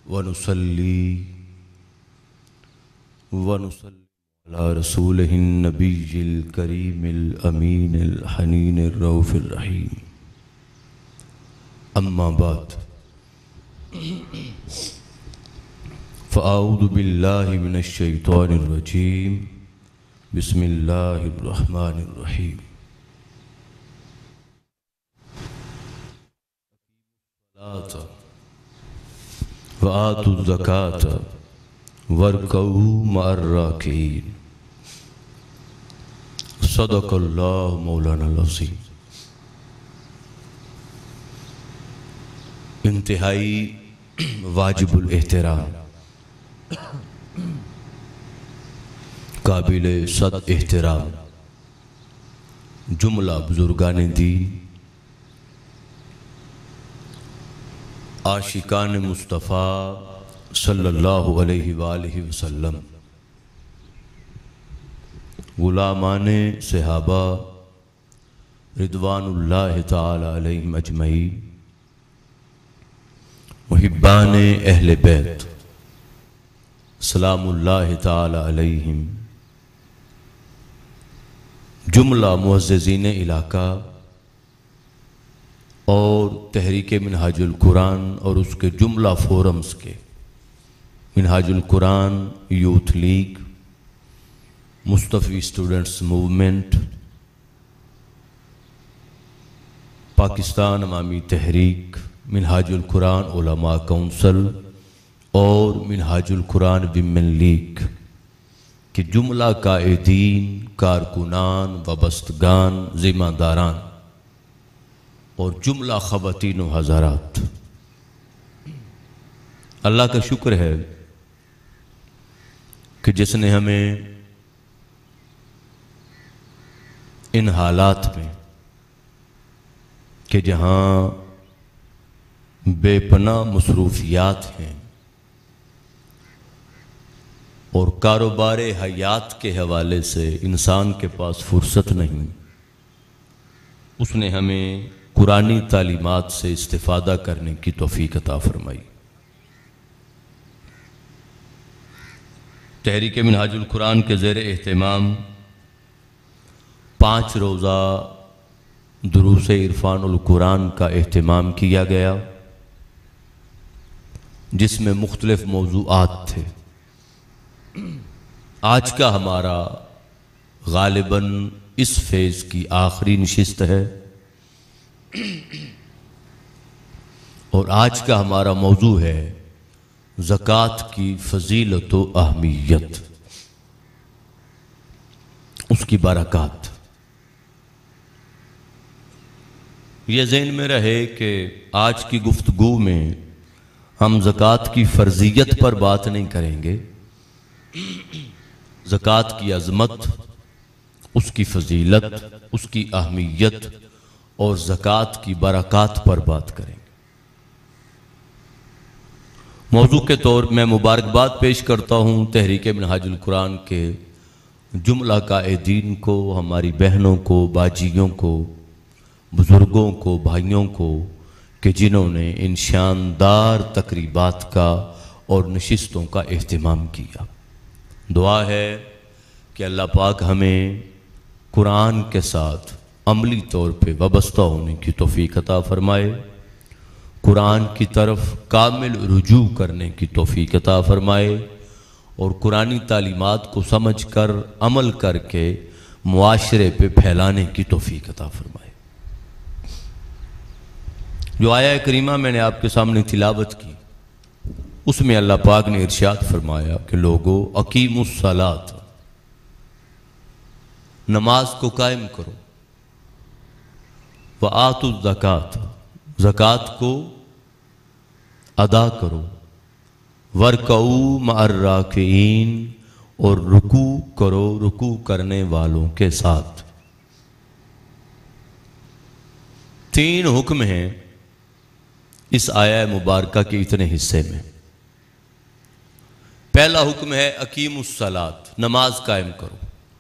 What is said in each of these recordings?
वनुसल्ली अला रसूलिहिन नबिय्यिल करीमिल अमीनिल हनीनिर रऊफिर रहीम। अम्मा बाद फ़अऊज़ु बिल्लाहि मिनश शैतानिर रजीम। बिस्मिल्लाहिर रहमानिर रहीम। व आतु ज़कात वरकऊ मअर राकिईन। सदक़ल्लाहु मौलानाल अज़ीम। इंतहाई वाजिबुल एहतराम काबिले सद एहतराम जुमला बुजुर्गाने दीन, आशिकान मुस्तफ़ा सल्लल्लाहु अलैहि वालिहि वसल्लम, गुलामाने सहाबा रिदवानुल्लाहि ताला अलैहिम अजमईन, मुहिब्बाने अहले बैत सलामुल्लाहि ताला अलैहिम, जुमला मुअज़्ज़िज़ीने इलाका और तहरीक मिनहाजुल कुरान और उसके जुमला फोरम्स के Minhajul Quran youth league, Mustafavi students movement, Pakistan Awami Tehreek, Minhajul Quran Ulama council और मिनहाजुल कुरान विमेन लीग के जुमला कायदीन, कारकुनान, वबस्तगान, ज़िम्मेदारान और जुमला ख़वातीन व हज़ारात, अल्लाह का शुक्र है कि जिसने हमें इन हालात में कि जहाँ बेपनाह मसरूफियात हैं और कारोबार हयात के हवाले से इंसान के पास फुर्सत नहीं, उसने हमें कुरानी तालीमात से इस्तिफ़ादा करने की तौफ़ीक़ अता फ़रमाई। तहरीक मिनहाजुल कुरान के ज़ेर एहतमाम 5 रोज़ा दुरूस इरफ़ानुल कुरान का एहतमाम किया गया, जिसमें मुख्तलिफ़ मौज़ूआत थे। आज का हमारा गालिबन इस फेज़ की आखिरी नशिस्त है और आज का हमारा मौजू है ज़कात की फ़ज़ीलत व अहमियत, उसकी बरक़ात। ये ज़हन में रहे कि आज की गुफ्तगू में हम ज़कात की फ़र्ज़ियत पर बात नहीं करेंगे, ज़कात की अज़मत, उसकी फ़ज़ीलत, उसकी अहमियत और ज़कात की बरक़ात पर बात करेंगे। मौजू के तौर मैं मुबारकबाद पेश करता हूँ तहरीक मिनहाजुल कुरान के जुमला कायदीन को, हमारी बहनों को, बाजियों को, बुज़ुर्गों को, भाइयों को कि जिन्होंने इन शानदार तकरीबात का और नशिस्तों का एहतमाम किया। दुआ है कि अल्लाह पाक हमें कुरान के साथ अमली तौर पे वाबस्ता होने की तौफ़ीक़ अता फ़रमाए, कुरान की तरफ कामिल रुजू करने की तौफ़ीक़ अता फ़रमाए और कुरानी तालीमात को समझ कर अमल करके मुआशरे पे फैलाने की तौफ़ीक़ अता फ़रमाए। जो आया करीमा मैंने आपके सामने तिलावत की, उसमें अल्लाह पाक ने इरशाद फरमाया कि लोगो अकीमुस्सलात, नमाज को कायम करो, व आतु ज़कात, ज़कात को अदा करो, वरकऊ मअर राकिईन, और रुकू करो रुकू करने वालों के साथ। 3 हुक्म हैं इस आया मुबारका के इतने हिस्से में। पहला हुक्म है अकीमुस्सलात, नमाज कायम करो।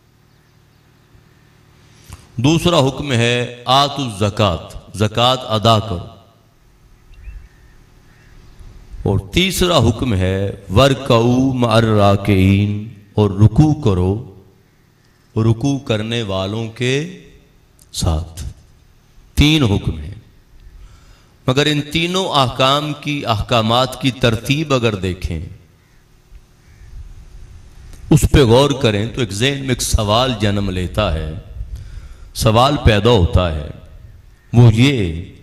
दूसरा हुक्म है आतु ज़कात, ज़कात अदा करो। और तीसरा हुक्म है वरकऊ मअर राकिईन, और रुकू करो रुकू करने वालों के साथ। 3 हुक्म हैं, मगर इन तीनों अहकाम की अहकामात की तरतीब अगर देखें, उस पर गौर करें तो एक ज़हन में एक सवाल जन्म लेता है, सवाल पैदा होता है, वो ये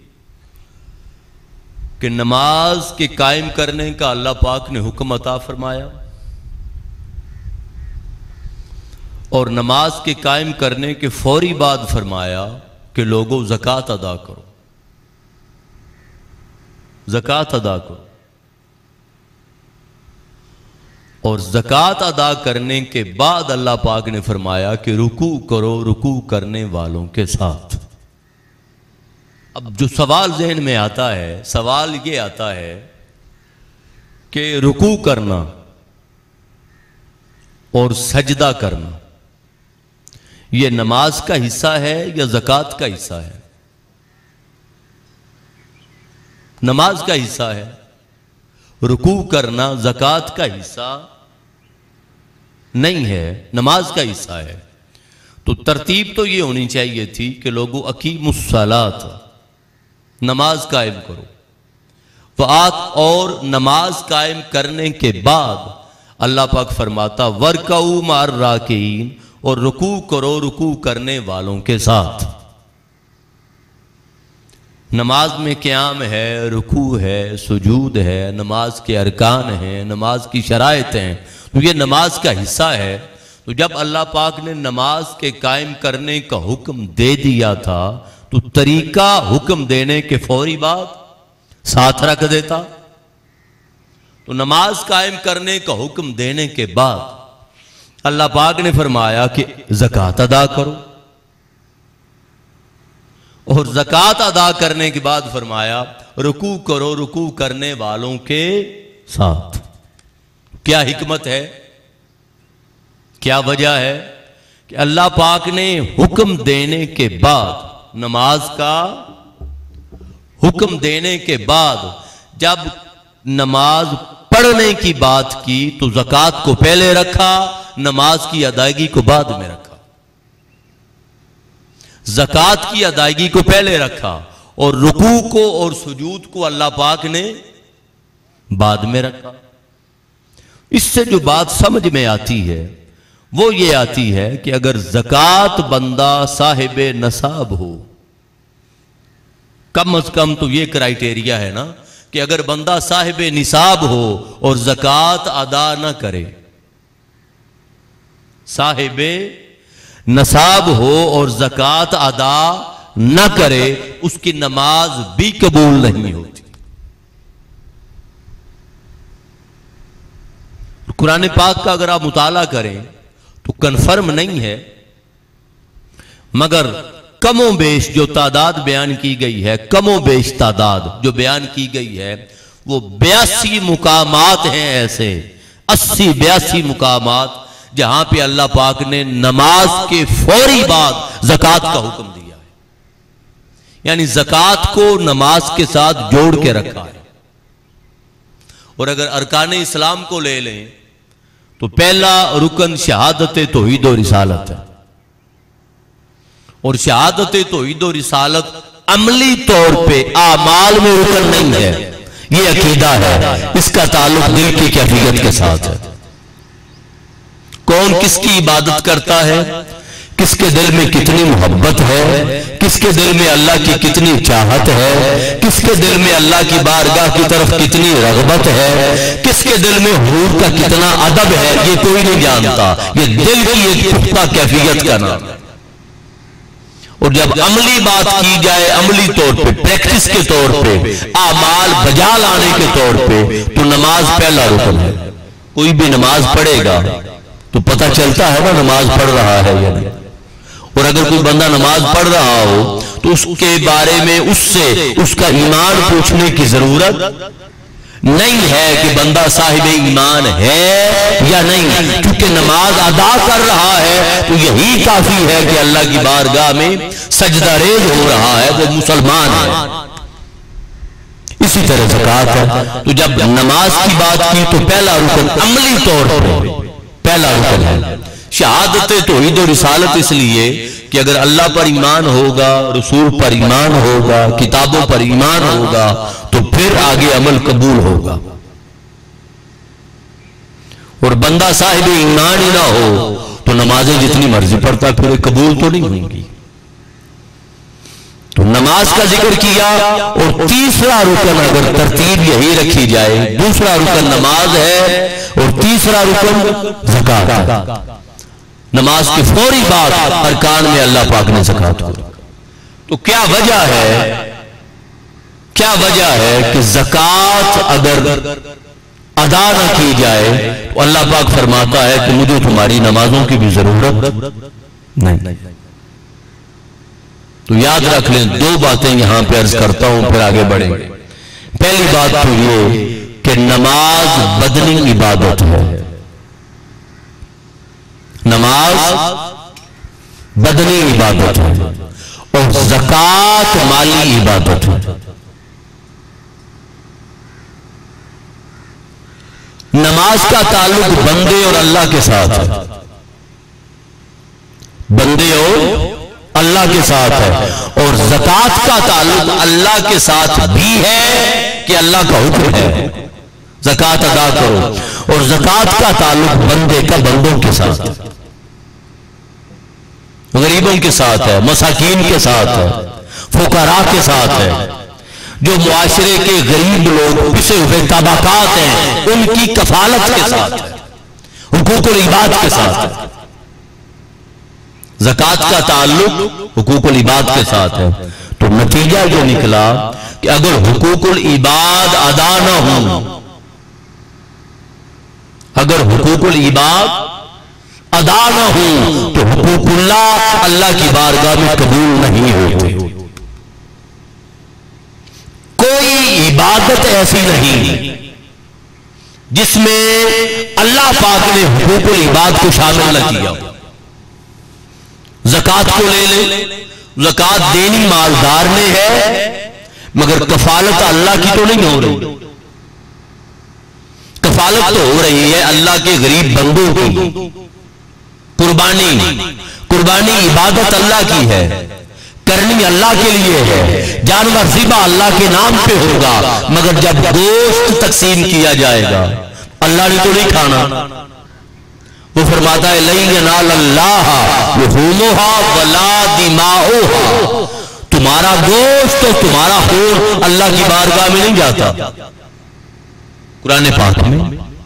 कि नमाज के कायम करने का अल्लाह पाक ने हुक्म अता फरमाया और नमाज के कायम करने के फौरी बाद फरमाया कि लोगों ज़कात अदा करो, ज़कात अदा करो। और ज़कात अदा करने के बाद अल्लाह पाक ने फरमाया कि रुकू करो रुकू करने वालों के साथ। अब जो सवाल ज़हन में आता है, सवाल ये आता है कि रुकू करना और सजदा करना ये नमाज का हिस्सा है या ज़कात का हिस्सा है? नमाज का हिस्सा है। रुकू करना ज़कात का हिस्सा नहीं है, नमाज का हिस्सा है। तो तरतीब तो ये होनी चाहिए थी कि लोगों अकीमुस्सलात, नमाज कायम करो, वआत, और नमाज कायम करने के बाद अल्लाह पाक फरमाता वरकऊ मअर राकिईन, और रुकू करो रुकू करने वालों के साथ। नमाज में क़याम है, रुकू है, सुजूद है, नमाज के अरकान हैं, नमाज की शराइत हैं, तो ये नमाज का हिस्सा है। तो जब अल्लाह पाक ने नमाज के कायम करने का हुक्म दे दिया था तो तरीका हुक्म देने के फौरी बाद साथ रख देता। तो नमाज कायम करने का हुक्म देने के बाद अल्लाह पाक ने फरमाया कि ज़कात अदा करो, और ज़कात अदा करने के बाद फरमाया रुकू करो रुकू करने वालों के साथ। क्या हिकमत है, क्या वजह है कि अल्लाह पाक ने हुक्म देने के बाद, नमाज का हुक्म देने के बाद जब नमाज पढ़ने की बात की तो ज़कात को पहले रखा, नमाज की अदायगी को बाद में रखा। ज़कात की अदायगी को पहले रखा और रुकू को और सुजूद को अल्लाह पाक ने बाद में रखा। इससे जो बात समझ में आती है वो ये आती है कि अगर ज़कात बंदा साहिब नसाब हो, कम से कम तो ये क्राइटेरिया है ना कि अगर बंदा साहिब निसाब हो और ज़कात अदा न करे, साहिब नसाब हो और ज़कात अदा न करे, उसकी नमाज भी कबूल नहीं होती। कुरान पाक का अगर आप मुताला करें तो कन्फर्म नहीं है, मगर कमो बेश जो तादाद बयान की गई है, कमो बेश तादाद जो बयान की गई है, वो 82 मुकामात हैं, ऐसे 80-82 मुकामात जहां पे अल्लाह पाक ने नमाज के फौरी बाद ज़कात का हुक्म दिया है, यानी ज़कात को नमाज के साथ जोड़ के रखा है। और अगर अरकान इस्लाम को ले लें तो पहला रुकन शहादत तौहीद और रिसालत है, और शहादत तौहीद और रिसालत अमली तौर पे आमाल में रुकन नहीं है, ये अकीदा है, इसका ताल्लुक दिल की कैफियत के साथ है। कौन किसकी इबादत करता है, किसके दिल में कितनी मोहब्बत है, किसके दिल में अल्लाह की कितनी चाहत है, किसके दिल में अल्लाह की बारगाह की तरफ कितनी रग़बत है, किसके दिल में हुरूर का कितना अदब है, ये कोई नहीं जानता। ये दिल की एक पुख्ता कैफियत का नाम है। और जब अमली बात की जाए, अमली तौर पे, प्रैक्टिस के तौर पे, आमाल बजा लाने के तौर पे, तो नमाज पहला रुकन है। कोई भी नमाज पढ़ेगा तो पता चलता है ना नमाज पढ़ रहा है या नहीं। और अगर कोई बंदा नमाज पढ़ रहा हो तो उसके बारे में उससे उसका ईमान पूछने की जरूरत नहीं है कि बंदा साहिब ईमान है या नहीं, क्योंकि नमाज अदा कर रहा है तो यही काफी है कि अल्लाह की बारगाह में सजदा रेज हो रहा है, वो मुसलमान है। इस इसी तरह ज़कात है। तो जब नमाज की बात की तो पहला रुकन अमली तौर पर पहला रुकन है शहादत तौहीद और रिसालत, इसलिए कि अगर अल्लाह पर ईमान होगा, रसूल पर ईमान होगा, किताबों पर ईमान होगा, तो फिर आगे अमल कबूल होगा। और बंदा साहिब ईमान ही ना हो तो नमाजें जितनी मर्जी पढ़ता फिर कबूल तो नहीं होंगी। तो नमाज का जिक्र किया और तीसरा रुकन अगर तरतीब यही रखी जाए, दूसरा रुकन नमाज है और तीसरा रुकन ज़कात। नमाज के फौरी बाद अरकान में अल्लाह पाक ने ज़कात को। तो क्या वजह है कि ज़कात अगर अदा न की जाए तो अल्लाह पाक फरमाता है कि मुझे तुम्हारी नमाजों की भी जरूरत नहीं। तो याद रख लें, दो बातें यहां पे अर्ज करता हूं फिर आगे बढ़े। पहली बात तो ये कि नमाज बदनी इबादत है, नमाज बदनी इबादत है और ज़कात माली इबादत है। नमाज का ताल्लुक बंदे और अल्लाह के साथ है, बंदे और अल्लाह के साथ है। और ज़कात का ताल्लुक अल्लाह के साथ भी है कि अल्लाह का हुक्म है ज़कात अदा करो, और ज़कात का ताल्लुक बंदे का बंदों के साथ है, गरीबों के साथ है, मसाकीन के साथ है, फुकरा के साथ है। जो मुआशरे के गरीब लोग पिसे हुए तबकात हैं उनकी कफालत के साथ है, हुकूकुल इबाद के साथ है। ज़कात का ताल्लुक हुकूकुल इबाद के साथ है। तो नतीजा जो निकला कि अगर हुकूकुल इबाद अदा न हो, अगर हुकूकुल इबाद अदा न हो तो हुकूकुल्लाह अल्लाह की बारगाह में कबूल नहीं होते। कोई इबादत ऐसी नहीं जिसमें अल्लाह पाक ने हुकूकुल इबाद को शामिल न किया। ज़कात को ले ले, ज़कात देनी मालदार ने है, मगर कफालत अल्लाह की तो नहीं हो रही। कफालत तो हो रही है अल्लाह के गरीब बंदों की। कुर्बानी इबादत अल्लाह की है, करनी अल्लाह के लिए है, जानवर ज़िबा अल्लाह के नाम पे होगा, मगर जब गोश्त तकसीम किया जाएगा अल्लाह ने तो नहीं खाना। वो फरमाता है लन यनाल अल्लाह लुहूमुहा वला दिमाउहा, तुम्हारा गोश्त और तुम्हारा खून अल्लाह की बारगाह में नहीं जाता। कुरान पाक में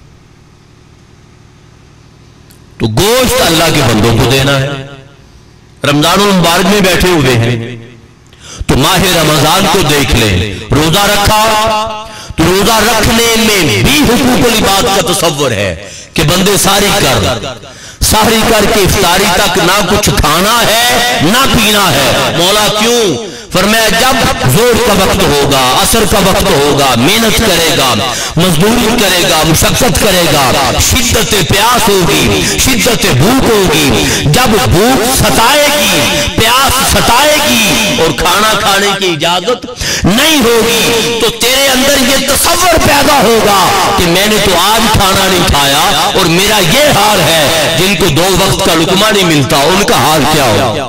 तो गोश्त अल्लाह के बंदों को देना है। रमजानुल मुबारक में बैठे हुए हैं तो माह रमजान को देख लें, रोजा रखा तो रोजा रखने में भी हुकूकुल इबाद का तसव्वुर है कि बंदे सारी करके इफ्तारी तक ना कुछ खाना है ना पीना है। मौला क्यों? फरमाया जब जोर का वक्त होगा, असर का वक्त होगा, मेहनत करेगा, मजदूरी करेगा, मुशक्कत करेगा, शिद्दत प्यास होगी, शिद्दत भूख होगी, जब भूख सताएगी, प्यास सताएगी और खाना खाने की इजाजत नहीं होगी तो तेरे अंदर ये तसव्वुर पैदा होगा कि मैंने तो आज खाना नहीं खाया और मेरा ये हाल है। जिनको दो वक्त का लुकमा नहीं मिलता उनका हाल क्या होगा।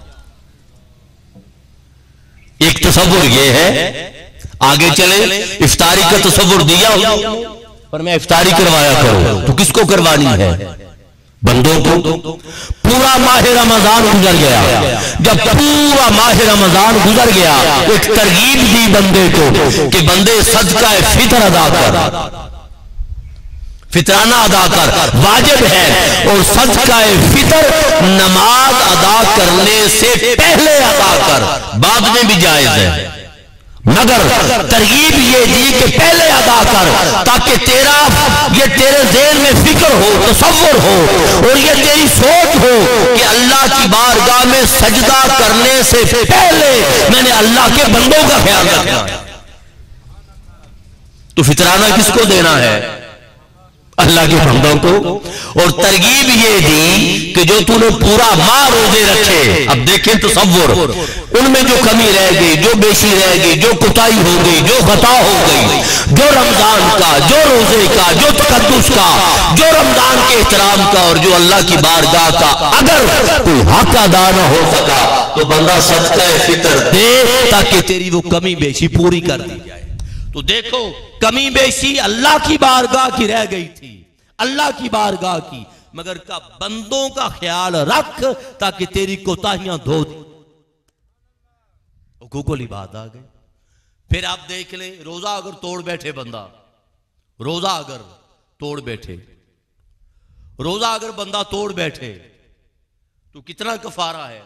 एक तसव्वुर ये है, आगे चले इफ्तारी का तसव्वुर दिया पर मैं इफ्तारी करवाया करो तो किसको करवानी है? बंदों को। पूरा माह रमजान गुजर गया, जब पूरा माह रमजान गुजर गया एक तरगीब दी बंदे को कि बंदे सदका फितर अदा कर, फितराना अदा कर, वाजिब है। और सदका फितर नमाज अदा करने से पहले अदा कर, बाद में भी जायज है, मगर तरगीब ये दी कि पहले अदा कर ताकि ये तेरे ज़हन में फिक्र हो, तसव्वुर हो और ये तेरी सोच हो कि अल्लाह की बारगाह में सजदा करने से पहले मैंने अल्लाह के बंदों का ख्याल रखना है। तो फितराना किसको देना है? अल्लाह के बंदों को, और तरगीब ये दी कि जो तूने पूरा माह रोजे रखे, अब देखें तसव्वुर, उनमें जो कमी रह गई, जो बेशी रह गई, जो कुताई हो गई, जो खता हो गई, जो रमजान का, जो रोजे का, जो तकद्दुस का, जो रमजान के एहतराम का और जो अल्लाह की बारगाह का अगर कोई हक अदा न हो सका तो बंदा सदका फितर दे ताकि तेरी वो कमी बेशी पूरी कर दी जाए। तो देखो, कमी बेशी अल्लाह की बारगाह की रह गई थी, अल्लाह की बारगाह की, मगर का बंदों का ख्याल रख ताकि तेरी कोताहियां धो दी। हुकूकुल इबाद आ गए। फिर आप देख ले, रोजा अगर तोड़ बैठे बंदा, रोजा अगर तोड़ बैठे, रोजा अगर बंदा तोड़ बैठे तो कितना कफारा है?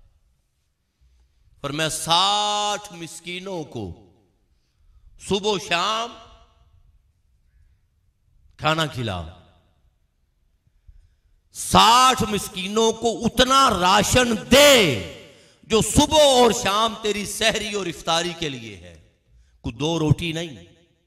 पर मैं 60 मिस्कीनों को सुबह शाम खाना खिला, 60 मिस्कीनों को उतना राशन दे जो सुबह और शाम तेरी सहरी और इफ्तारी के लिए है। कुछ 2 रोटी नहीं,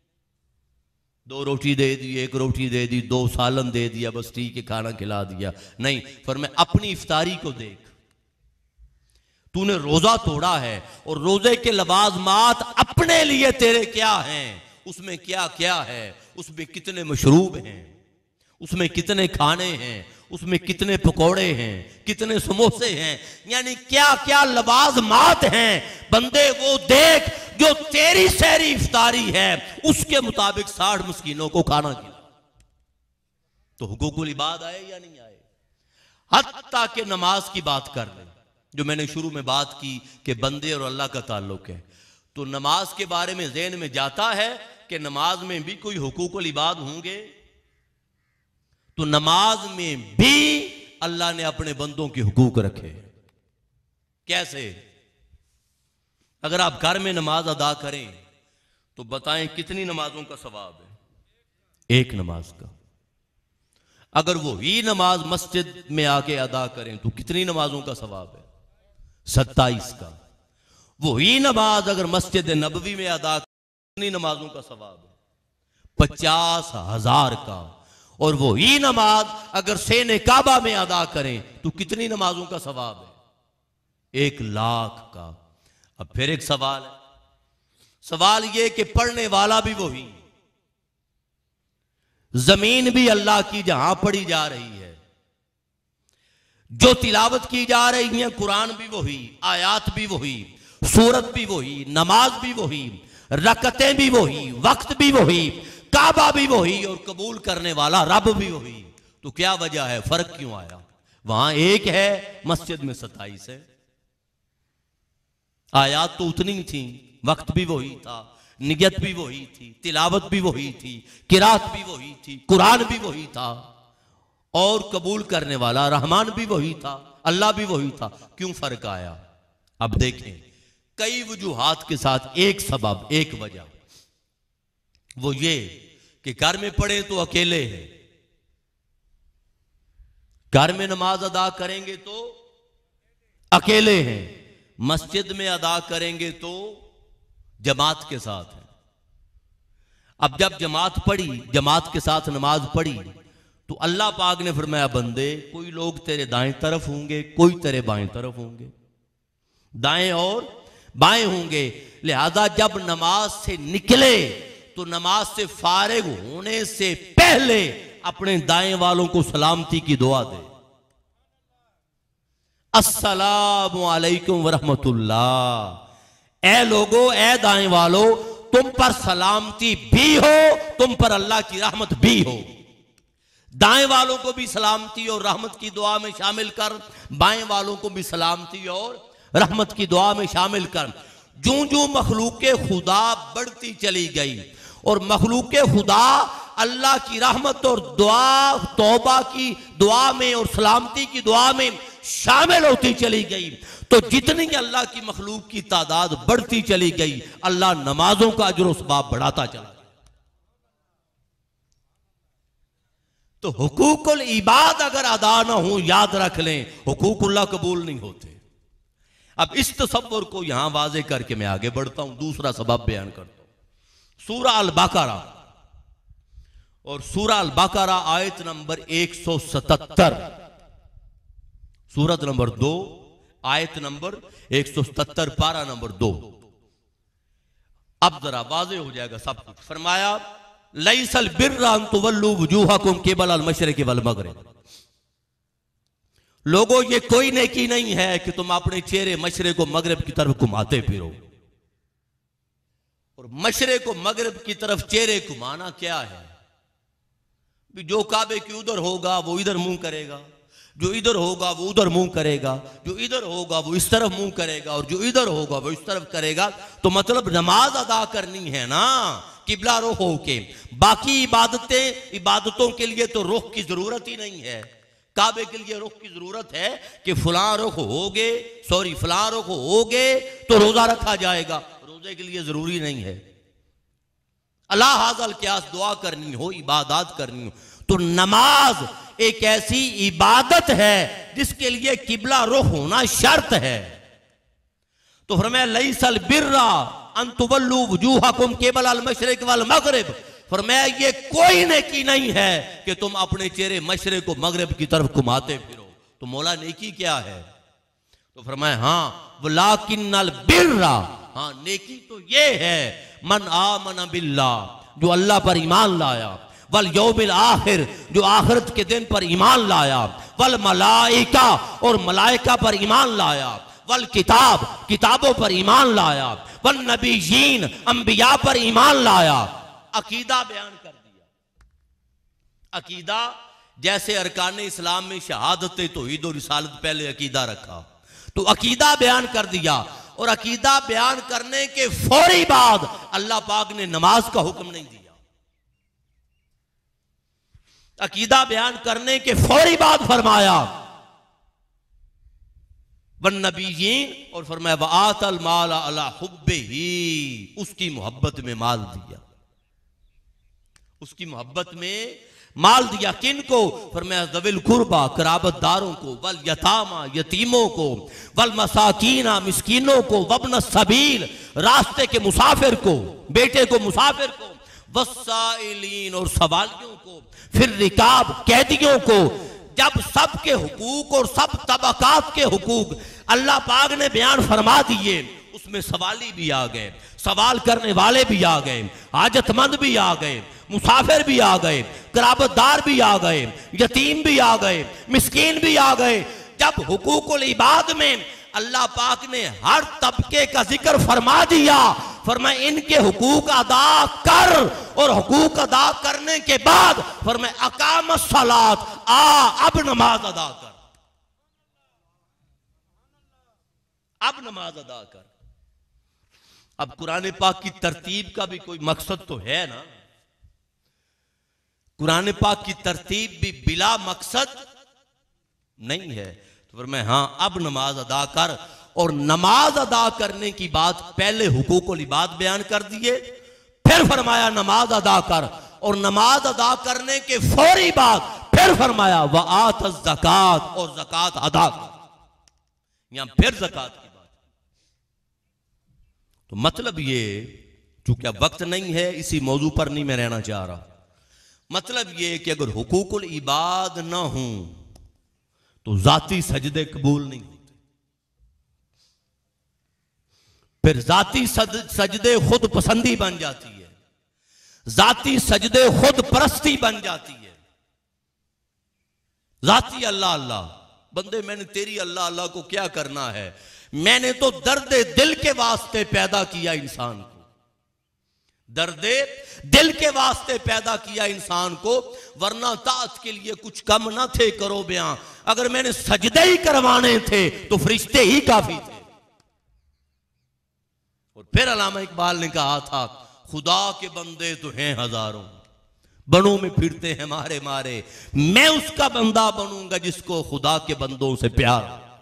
2 रोटी दे दी, 1 रोटी दे दी, 2 सालन दे दिया, बस ठीक है खाना खिला दिया, नहीं। पर मैं अपनी इफ्तारी को देख, तूने रोजा तोड़ा है और रोजे के लवाजमात अपने लिए तेरे क्या हैं, उसमें क्या क्या है, उसमें कितने मशरूब हैं, उसमें कितने खाने हैं, उसमें कितने पकौड़े हैं, कितने समोसे हैं, यानी क्या क्या लवाजमात हैं बंदे वो देख जो तेरी सहरी इफ्तारी है उसके मुताबिक 60 मिस्कीनों को खाना खिला। तो हुकूकुल इबाद आए या नहीं आए? हत्ता के नमाज की बात कर ले, जो मैंने शुरू में बात की कि बंदे और अल्लाह का ताल्लुक है, तो नमाज के बारे में ज़हन में जाता है कि नमाज में भी कोई हुकूकुल इबाद होंगे, तो नमाज में भी अल्लाह ने अपने बंदों के हुकूक रखे। कैसे? अगर आप घर में नमाज अदा करें तो बताएं कितनी नमाजों का सवाब है? 1 नमाज का। अगर वो ही नमाज मस्जिद में आके अदा करें तो कितनी नमाजों का सवाब है? 27 का। वो ही नमाज अगर मस्जिद नबवी में अदा करें कितनी नमाजों का सवाब है? 50,000 का। और वो ही नमाज अगर सेने काबा में अदा करें तो कितनी नमाजों का सवाब है? 1,00,000 का। अब फिर एक सवाल है, सवाल यह कि पढ़ने वाला भी वही, जमीन भी अल्लाह की जहां पढ़ी जा रही है, जो तिलावत की जा रही है कुरान भी वही, आयात भी वही, सूरत भी वही, नमाज भी वही, रकतें भी वही, वक्त भी वही, काबा भी वही और कबूल करने वाला रब भी वही। तो क्या वजह है, फर्क क्यों आया? वहां 1 है, मस्जिद में 27 है। आयात तो उतनी थी, वक्त भी वही था, नियत भी वही थी, तिलावत भी वही थी, किरात भी वही थी, कुरान भी वही था, और कबूल करने वाला रहमान भी वही था, अल्लाह भी वही था। क्यों फर्क आया? अब देखें, कई वजूहात के साथ एक सबब, एक वजह, वो ये कि घर में पढ़े तो अकेले हैं, घर में नमाज अदा करेंगे तो अकेले हैं, मस्जिद में अदा करेंगे तो जमात के साथ है। अब जब जमात पढ़ी, जमात के साथ नमाज पढ़ी, तो अल्लाह पाक ने फरमाया बंदे, कोई लोग तेरे दाएं तरफ होंगे, कोई तेरे बाएं तरफ होंगे, दाएं और बाएं होंगे, लिहाजा जब नमाज से निकले तो नमाज से फारिग होने से पहले अपने दाएं वालों को सलामती की दुआ दे, अस्सलामु अलैकुम वरहमतुल्लाह। ए लोगो, ए दाएं वालों, तुम पर सलामती भी हो, तुम पर अल्लाह की रहमत भी हो। दाएं वालों को भी सलामती और रहमत की दुआ में शामिल कर, बाएं वालों को भी सलामती और रहमत की दुआ में शामिल कर। जूं जूं मखलूके खुदा बढ़ती चली गई और मखलूके खुदा अल्लाह की रहमत और दुआ, तौबा की दुआ में और सलामती की दुआ में शामिल होती चली गई, तो जितनी अल्लाह की मखलूक की तादाद बढ़ती चली गई, अल्लाह नमाजों का अजर सवाब बढ़ाता चला। तो हुकूकुल इबाद अगर अदा ना हो, याद रख लें, हुकूकुल्लाह कबूल नहीं होते। अब इस तसव्वुर को यहां वाजे करके मैं आगे बढ़ता हूं, दूसरा सबब बयान करता हूं। सूरा अल बकरा और सूरह अल बकरा आयत नंबर 177, सूरत नंबर 2 आयत नंबर 177, पारा नंबर 2। अब जरा वाज़ेह हो जाएगा सब कुछ। फरमाया लैसल बिर्रा अन तुवल्लू वुजूहकुम क़िबल अल मशरिक़ वल मग़रिब, लोगों ये कोई नेकी नहीं है कि तुम अपने चेहरे मशरिक़ व मगरिब की तरफ घुमाते फिरो। और मशरिक़ व मगरिब की तरफ चेहरे घुमाना क्या है? जो काबे की उधर होगा वो इधर मुंह करेगा, जो इधर होगा वो उधर मुंह करेगा, जो इधर होगा वो इस तरफ मुंह करेगा, और जो इधर होगा वो इस तरफ करेगा। तो मतलब नमाज अदा करनी है ना किबला रुख होके। बाकी इबादतों के लिए तो रुख की जरूरत ही नहीं है। काबे के लिए रुख की जरूरत है कि फलां रुख होगे, फलां रुख होगे तो रोजा रखा जाएगा, रोजे के लिए जरूरी नहीं है। अल्लाह हाज़ल क्यास दुआ करनी हो, इबादत करनी हो, तो नमाज एक ऐसी इबादत है जिसके लिए किबला रुख होना शर्त है। तो फरमाया लैसल बिर्रा अन तुवल्लू वुजूहकुम क़िबल अल मशरिक़ वल मग़रिब, फरमाया ये कोई नेकी नहीं है कि तुम अपने चेहरे मशरिक़ को मगरिब की तरफ घुमाते फिरो। तो मौला नेकी क्या है? तो फरमाया हाँ वलाकिन्नल बिर्रा, हाँ नेकी तो ये है मन आमन बिल्लाह, जो अल्लाह पर ईमान लाया, वल यौमिल आखिर, जो आखिरत के दिन पर ईमान लाया, वल मलाइका, और मलाइका पर ईमान लाया, वल किताब, किताबों पर ईमान लाया, वल नबीयीन, अंबिया पर ईमान लाया। अकीदा बयान कर दिया। अकीदा जैसे अरकान इस्लाम में शहादत तौहीद और रिसालत पहले अकीदा रखा, तो अकीदा बयान कर दिया। और अकीदा बयान करने के फौरी बाद अल्लाह पाक ने नमाज का हुक्म नहीं दिया। अकीदा बयान करने के फौरी बाद फरमाया वन नबीयीन, और फरमाया वआतल माल अला हुब्बिही, उसकी मोहब्बत में माल दिया, उसकी मोहब्बत में माल दिया। किन को? फरमाया ज़विल कुर्बा, कराबतदारों को, वल यतामा, यतीमों को, वल मसाकीना, मिस्कीनों को, वब्न सबील, रास्ते के मुसाफिर को, बेटे को मुसाफिर को, वस्साइलीन, और सवालियों को, फिर रिकाब, कैदियों को। जब सबके हुकूक और सब तबकात के हुकूक अल्लाह पाक ने बयान फरमा दिए, उसमें सवाली भी आ गए, सवाल करने वाले भी आ गए, हाजतमंद भी आ गए, मुसाफिर भी आ गए, कराबतदार भी आ गए, यतीम भी आ गए, मिस्कीन भी आ गए। जब हुकूकुल इबाद में अल्लाह पाक ने हर तबके का जिक्र फरमा दिया, फरमाया इनके हुकूक अदा कर, और हुकूक अदा करने के बाद फरमाया अकामत सलात, अब नमाज अदा कर, अब नमाज अदा कर। अब कुरान पाक की तरतीब का भी कोई मकसद तो है ना, कुरान पाक की तरतीब भी बिला मकसद नहीं है। तो फरमाया हाँ अब नमाज अदा कर, और नमाज अदा करने की बात पहले हुकूकुल इबाद बयान कर दिए, फिर फरमाया नमाज अदा कर, और नमाज अदा करने के फौरी बाद फिर फरमाया वआत ज़कात, और ज़कात अदा कर। यहां फिर ज़कात की बात। तो मतलब ये, चूंकि अब वक्त नहीं है इसी मौजू पर नहीं मैं रहना चाह रहा, मतलब ये कि अगर हुकूकुल इबाद ना हो तो जाती सजदे कबूल नहीं होते, फिर जाती सजदे खुद पसंदी बन जाती है, जाती सजदे खुद परस्ती बन जाती है। जाती अल्लाह अल्लाह, बंदे मैंने तेरी अल्लाह अल्लाह को क्या करना है, मैंने तो दर्द दिल के वास्ते पैदा किया इंसान को, दर्द दिल के वास्ते पैदा किया इंसान को, वरना तात के लिए कुछ कम ना थे करो बयां। अगर मैंने सजदे ही करवाने थे तो फरिश्ते ही काफी थे। और फिर अल्लामा इकबाल ने कहा था खुदा के बंदे तो हैं हजारों, बनों में फिरते हैं मारे मारे, मैं उसका बंदा बनूंगा जिसको खुदा के बंदों से प्यार,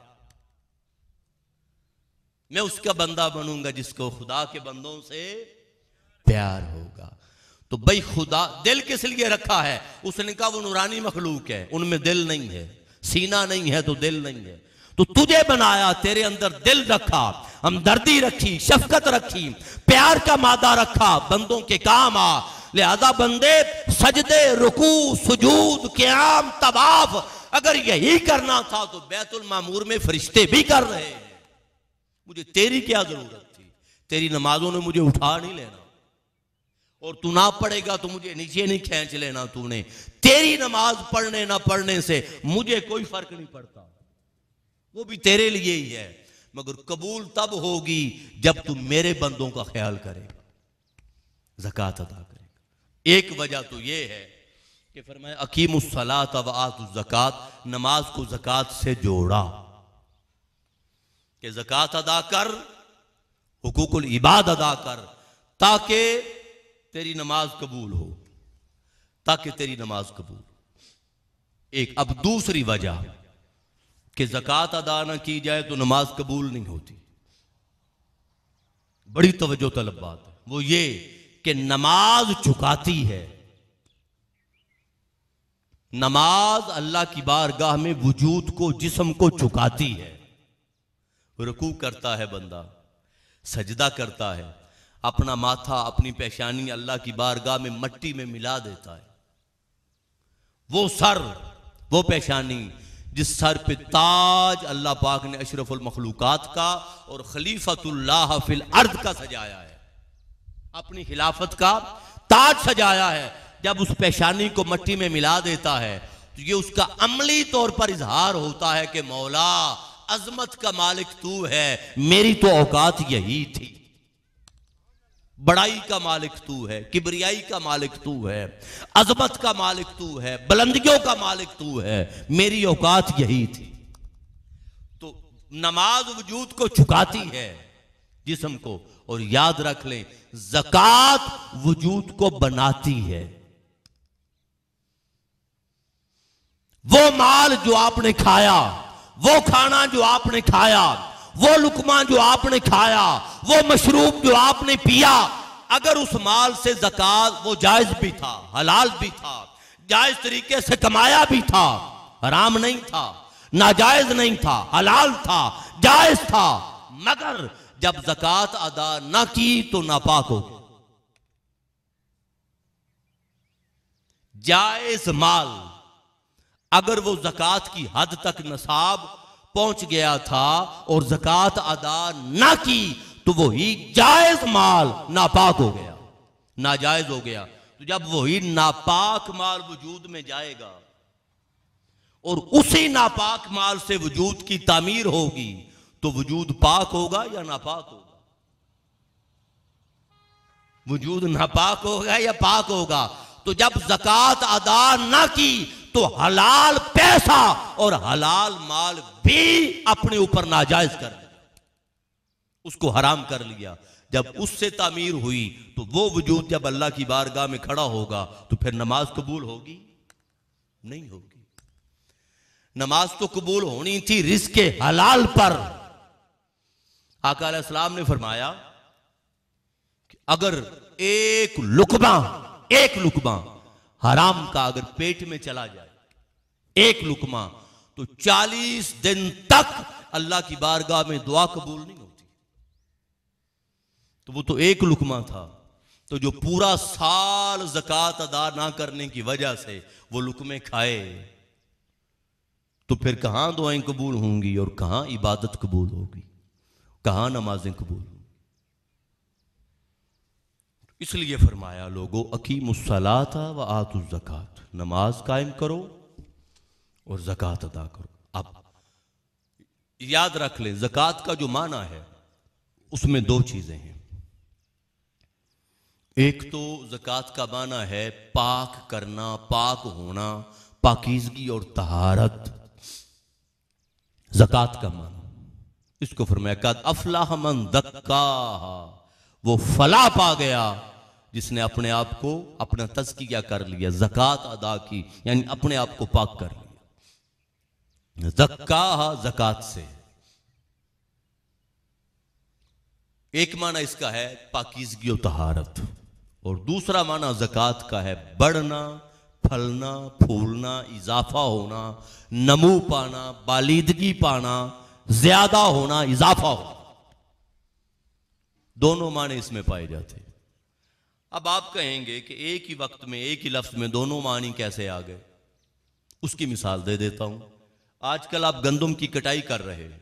मैं उसका बंदा बनूंगा जिसको खुदा के बंदों से प्यार होगा। तो भाई खुदा दिल किस लिए रखा है? उसने कहा वो नूरानी मखलूक है, उनमें दिल नहीं है, सीना नहीं है तो दिल नहीं है। तो तुझे बनाया, तेरे अंदर दिल रखा, हमदर्दी रखी, शफकत रखी, प्यार का मादा रखा, बंदों के काम आ। लिहाजा बंदे सजदे, रुकू, सुजूद, क़याम, तवाफ अगर यही करना था तो बैतुल मामूर में फरिश्ते भी कर रहे हैं। मुझे तेरी क्या जरूरत थी? तेरी नमाजों ने मुझे उठा नहीं लेना, और तू ना पढ़ेगा तो मुझे नीचे नहीं खींच लेना तूने। तेरी नमाज पढ़ने ना पढ़ने से मुझे कोई फर्क नहीं पड़ता, वो भी तेरे लिए ही है, मगर कबूल तब होगी जब तू मेरे बंदों का ख्याल करेगा, ज़कात अदा करेगा। एक वजह तो ये है कि फरमाया अकीमुस्सलात व आतुज़ ज़कात, नमाज को ज़कात से जोड़ा कि ज़कात अदा कर, हुकूकुल इबाद अदा कर, ताकि तेरी नमाज कबूल हो, ताकि तेरी नमाज कबूल। एक अब दूसरी वजह कि ज़कात अदा ना की जाए तो नमाज कबूल नहीं होती, बड़ी तवज्जो तलब बात है, वो ये कि नमाज झुकाती है। नमाज अल्लाह की बारगाह में वजूद को, जिस्म को झुकाती है। रुकू करता है बंदा, सजदा करता है, अपना माथा, अपनी पेशानी अल्लाह की बारगाह में मट्टी में मिला देता है। वो सर, वो पेशानी जिस सर पे ताज अल्लाह पाक ने अशरफुल मखलूकात का और खलीफतुल्लाह फिल अर्द का सजाया है, अपनी खिलाफत का ताज सजाया है, जब उस पेशानी को मट्टी में मिला देता है तो ये उसका अमली तौर पर इजहार होता है कि मौला अजमत का मालिक तू है, मेरी तो औकात यही थी। बड़ाई का मालिक तू है, किबरियाई का मालिक तू है, अजमत का मालिक तू है, बुलंदियों का मालिक तू है, मेरी औकात यही थी। तो नमाज वजूद को झुकाती है, जिस्म को, और याद रख लें ज़कात वजूद को बनाती है। वो माल जो आपने खाया, वो खाना जो आपने खाया, वो लुकमा जो आपने खाया, वो मशरूब जो आपने पिया, अगर उस माल से ज़कात, वो जायज भी था, हलाल भी था, जायज तरीके से कमाया भी था, हराम नहीं था, नाजायज नहीं था, हलाल था, जायज था, मगर जब ज़कात अदा ना की तो नापाक हो गया। जायज माल अगर वो ज़कात की हद तक नसाब पहुंच गया था और ज़कात अदा ना की तो वही जायज माल नापाक हो गया, नाजायज हो गया। तो जब वही नापाक माल वजूद में जाएगा और उसी नापाक माल से वजूद की तामीर होगी तो वजूद पाक होगा या नापाक होगा? वजूद नापाक होगा या पाक होगा? तो जब ज़कात अदा ना की तो हलाल पैसा और हलाल माल भी अपने ऊपर नाजायज कर लिया, उसको हराम कर लिया। जब उससे तामीर हुई तो वो वजूद जब अल्लाह की बारगाह में खड़ा होगा तो फिर नमाज कबूल होगी? नहीं होगी। नमाज तो कबूल होनी थी रिज़्क़े हलाल पर। आका अलैहिस्सलाम ने फरमाया कि अगर एक लुकमा हराम का अगर पेट में चला जाए, एक लुकमा, तो 40 दिन तक अल्लाह की बारगाह में दुआ कबूल नहीं होती। तो वो तो एक लुकमा था, तो जो पूरा साल ज़कात अदा ना करने की वजह से वो लुकमे खाए, तो फिर कहां दुआएं कबूल होंगी और कहां इबादत कबूल होगी, कहां नमाजें कबूल होंगी। इसलिए फरमाया लोगों अकीमुस्सलात व आतुज़ ज़कात, नमाज कायम करो और ज़कात अदा करो। अब याद रख लें ज़कात का जो माना है उसमें दो चीजें हैं। एक तो ज़कात का माना है पाक करना, पाक होना, पाकीज़गी और तहारत, ज़कात का माना। इसको फरमाया कद अफ़लाह मन ज़क्काहा, वो फला पा गया जिसने अपने आप को अपना तज़किया कर लिया, ज़कात अदा की, यानी अपने आप को पाक कर लिया। ज़क्काहा ज़कात से एक माना इसका है पाकीज़गी और तहारत, और दूसरा माना ज़कात का है बढ़ना, फलना, फूलना, इजाफा होना, नमू पाना, बालिदगी पाना, ज्यादा होना, इजाफा होना। दोनों माने इसमें पाए जाते हैं। अब आप कहेंगे कि एक ही वक्त में एक ही लफ्ज में दोनों मानी कैसे आ गए? उसकी मिसाल दे देता हूं। आजकल आप गंदम की कटाई कर रहे हैं,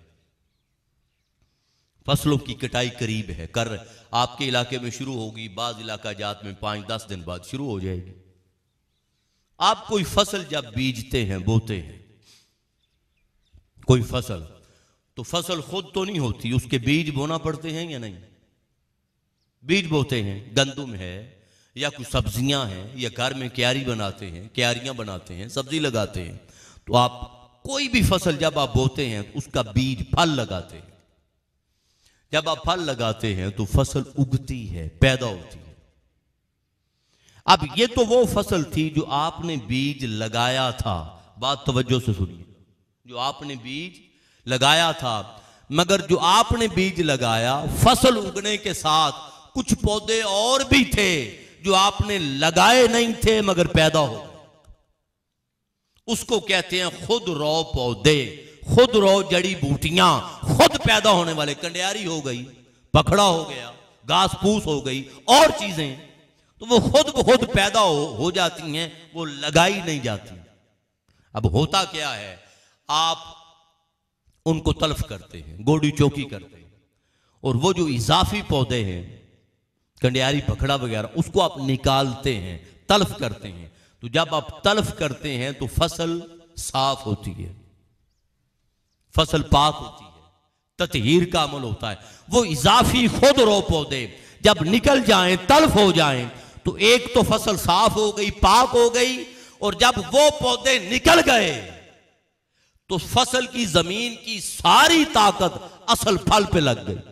फसलों की कटाई करीब है, कर रहे, आपके इलाके में शुरू होगी, बाज इलाका जात में 5-10 दिन बाद शुरू हो जाएगी। आप कोई फसल जब बीजते हैं, बोते हैं कोई फसल, तो फसल खुद तो नहीं होती, उसके बीज बोना पड़ते हैं या नहीं? बीज बोते हैं, गंदम है या कुछ सब्जियां हैं, या घर में क्यारी बनाते हैं, क्यारियां बनाते हैं, सब्जी लगाते हैं, तो आप कोई भी फसल जब आप बोते हैं उसका बीज फल लगाते हैं। जब आप फल लगाते हैं तो फसल उगती है, पैदा होती है। अब ये तो वो फसल थी जो आपने बीज लगाया था, बात तवज्जो से सुनिए, जो आपने बीज लगाया था, मगर जो आपने बीज लगाया, फसल उगने के साथ कुछ पौधे और भी थे जो आपने लगाए नहीं थे मगर पैदा हो गए। उसको कहते हैं खुद रो पौधे, खुद रो जड़ी बूटियां, खुद पैदा होने वाले। कंडियारी हो गई, पखड़ा हो गया, घास फूस हो गई और चीजें, तो वो खुद ब खुद पैदा हो जाती हैं, वो लगाई नहीं जाती। अब होता क्या है, आप उनको तल्फ करते हैं, गोडी चौकी करते हैं, और वो जो इजाफी पौधे हैं, कंडियारी पखड़ा वगैरह, उसको आप निकालते हैं, तल्फ करते हैं। तो जब आप तल्फ करते हैं तो फसल साफ होती है, फसल पाक होती है, ततहीर का अमल होता है। वो इजाफी खुद रो पौधे जब निकल जाएं, तल्फ हो जाएं, तो एक तो फसल साफ हो गई, पाक हो गई, और जब वो पौधे निकल गए तो फसल की, जमीन की सारी ताकत असल फल पे लग गई।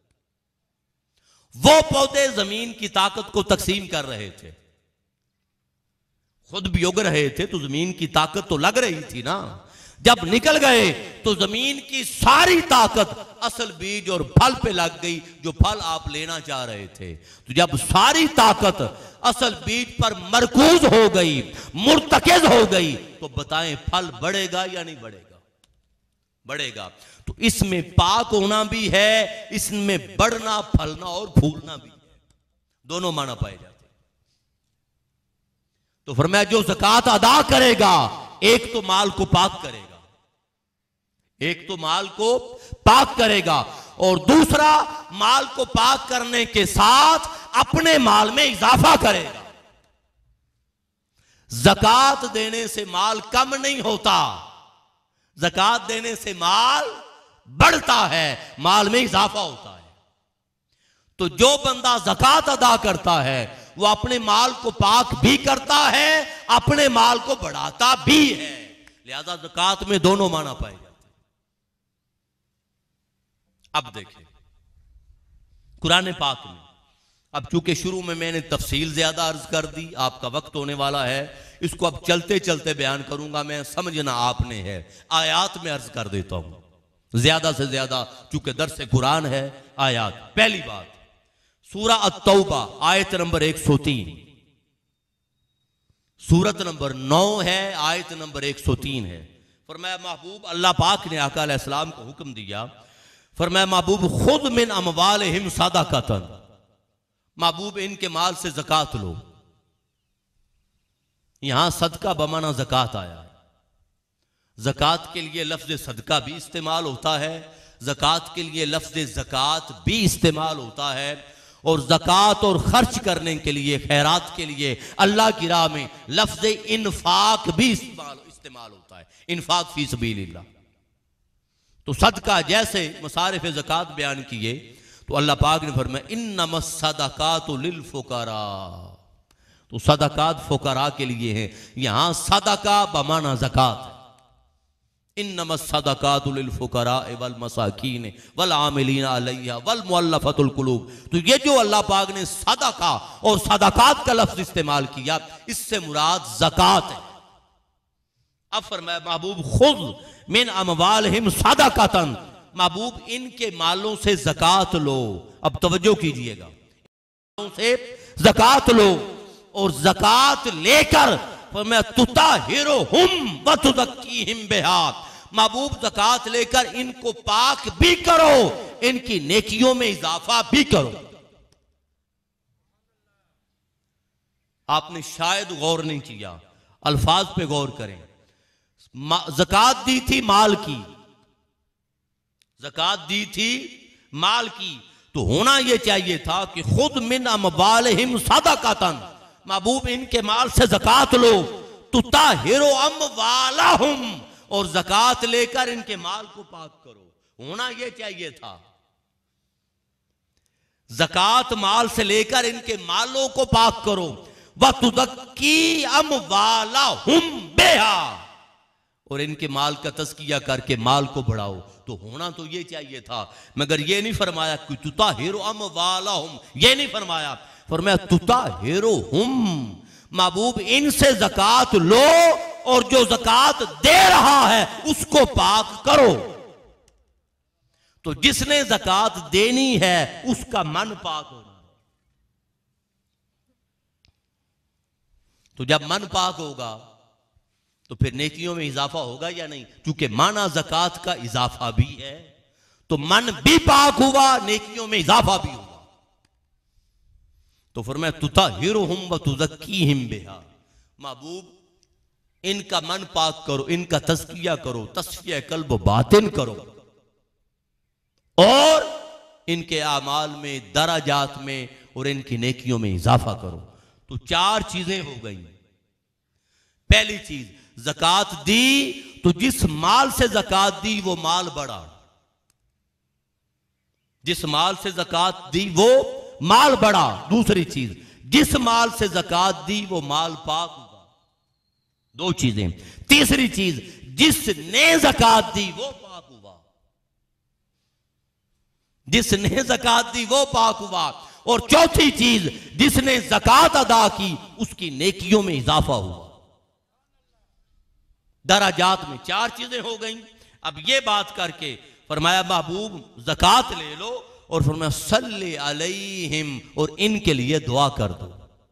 वो पौधे जमीन की ताकत को तकसीम कर रहे थे, खुद भी उग रहे थे, तो जमीन की ताकत तो लग रही थी ना। जब निकल गए तो जमीन की सारी ताकत असल बीज और फल पे लग गई, जो फल आप लेना चाह रहे थे। तो जब सारी ताकत असल बीज पर मरकूज हो गई, मुर्तकिज हो गई, तो बताएं फल बढ़ेगा या नहीं बढ़ेगा? बढ़ेगा। तो इसमें पाक होना भी है, इसमें बढ़ना, फलना और फूलना भी है, दोनों माना पाए जाते। तो फरमाया जो ज़कात अदा करेगा, एक तो माल को पाक करेगा, एक तो माल को पाक करेगा, और दूसरा माल को पाक करने के साथ अपने माल में इजाफा करेगा। ज़कात देने से माल कम नहीं होता, ज़कात देने से माल बढ़ता है, माल में इजाफा होता है। तो जो बंदा ज़कात अदा करता है वो अपने माल को पाक भी करता है, अपने माल को बढ़ाता भी है। लिहाजा ज़कात में दोनों माना पाए जाते हैं। अब देखें कुरान पाक में, अब चूंकि शुरू में मैंने तफसील ज्यादा अर्ज कर दी, आपका वक्त होने वाला है, इसको अब चलते चलते बयान करूंगा मैं, समझना आपने है। आयात में अर्ज कर देता हूं ज्यादा से ज्यादा, चूंकि दर्स कुरान है। आयात, पहली बात सूरा अत-तौबा आयत नंबर 103, सूरत नंबर 9 है, आयत नंबर 103 है। फरमाया महबूब, अल्लाह पाक ने आका अलैहिस्सलाम को हुक्म दिया, फरमाया महबूब खुद मिन अमवालिहिम सदक़तन, महबूब इनके माल से ज़कात लो। यहां सदका बमाना ज़कात आया है। ज़कात के लिए लफ्ज़ सदका भी इस्तेमाल होता है, ज़कात के लिए लफ्ज़ ज़कात भी इस्तेमाल होता है, और ज़कात और खर्च करने के लिए, खैरात के लिए अल्लाह की राह में लफ्ज़ इन्फाक भी इस्तेमाल होता है, इन्फाक फी सबीलिल्लाह। तो सदका जैसे मसारिफ ज़कात बयान किए, तो अल्लाह पाक ने फरमाया इन्नमस सदकातु लिल फुकरा, तो सदकात फुकरा के लिए है। यहां सदका बमाना ज़कात, इन्नमस सदकातु लिल फुकरा वल मसाकीन वल आमिलीन अलैहा वल मुअल्लफतुल कुलूब। तो ये जो अल्लाह पाक ने सदका और सदकात का लफ्ज इस्तेमाल किया, इससे मुराद ज़कात है। अब फरमाया महबूब खुद मिन अमवालिहिम सदक़तन, महबूब इनके मालों से ज़कात लो। अब तवज्जो कीजिएगा, से ज़कात लो, और ज़कात लेकर फरमाया तुताहिरुहुम व तुज़क्कीहिम बिहा, महबूब ज़कात लेकर इनको पाक भी करो, इनकी नेकियों में इजाफा भी करो। आपने शायद गौर नहीं किया, अल्फाज पे गौर करें। ज़कात दी थी माल की, ज़कात दी थी माल की, तो होना यह चाहिए था कि खुद मिन अमवालिहिम सदक़तन, महबूब इनके माल से ज़कात लो, तुताहिरु अमवालहुम, और ज़कात लेकर इनके माल को पाक करो। होना यह चाहिए था, ज़कात माल से लेकर इनके मालों को पाक करो। व तुज़क्की अमवालहुम बिहा, और इनके माल का तज़किया करके माल को बढ़ाओ। तो होना तो ये चाहिए था, मगर ये नहीं फरमाया कि तुताहिरु अमवालहुम, ये नहीं फरमाया, फरमाया तुताहिरुहुम, महबूब इनसे ज़कात लो और जो ज़कात दे रहा है उसको पाक करो। तो जिसने ज़कात देनी है उसका मन पाक होना। तो जब मन पाक होगा तो फिर नेकियों में इजाफा होगा या नहीं? क्योंकि माना ज़कात का इजाफा भी है, तो मन भी पाक हुआ, नेकियों में इजाफा भी हुआ। तो फरमाया तुताहिरुहुम व तुज़क्कीहिम बिहा, महबूब इनका मन पाक करो, इनका तज़किया करो, तस्फिया कल्ब बातिन करो, और इनके आमाल में, दराजात में और इनकी नेकियों में इजाफा करो। तो चार चीजें हो गई। पहली चीज, ज़कात दी तो जिस माल से ज़कात दी वो माल बढ़ा, जिस माल से ज़कात दी वो माल बढ़ा। दूसरी चीज, जिस माल से ज़कात दी वो माल पाक हुआ। दो चीजें। तीसरी चीज, जिसने ज़कात दी वो पाक हुआ, जिसने ज़कात दी वो पाक हुआ। और चौथी चीज, जिसने ज़कात अदा की उसकी नेकियों में इजाफा हुआ, दराजात में। चार चीजें हो गई। अब ये बात करके फरमाया महबूब ज़कात ले लो, और फरमाया सल्ली अलैहिम, और इनके लिए दुआ कर दो,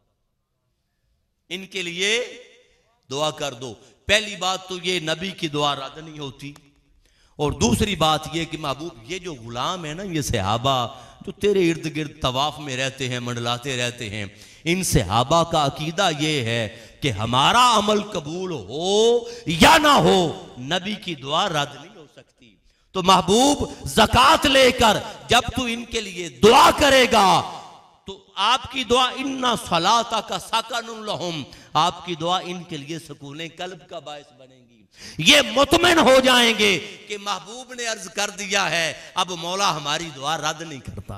इनके लिए दुआ कर दो। पहली बात तो ये नबी की दुआ रद्द नहीं होती, और दूसरी बात ये कि महबूब ये जो गुलाम है ना, ये सहाबा जो तेरे इर्द गिर्द तवाफ में रहते हैं, मंडलाते रहते हैं, इन सहाबा का अकीदा ये है कि हमारा अमल कबूल हो या ना हो, नबी की दुआ रद्द नहीं हो सकती। तो महबूब ज़कात लेकर जब तू इनके लिए दुआ करेगा तो आपकी दुआ इन्ना सलाता का सकनुन लहुम, आपकी दुआ इनके लिए सुकून कल्ब का बायस बनेगी। ये मुतमिन हो जाएंगे कि महबूब ने अर्ज कर दिया है, अब मौला हमारी दुआ रद्द नहीं करता।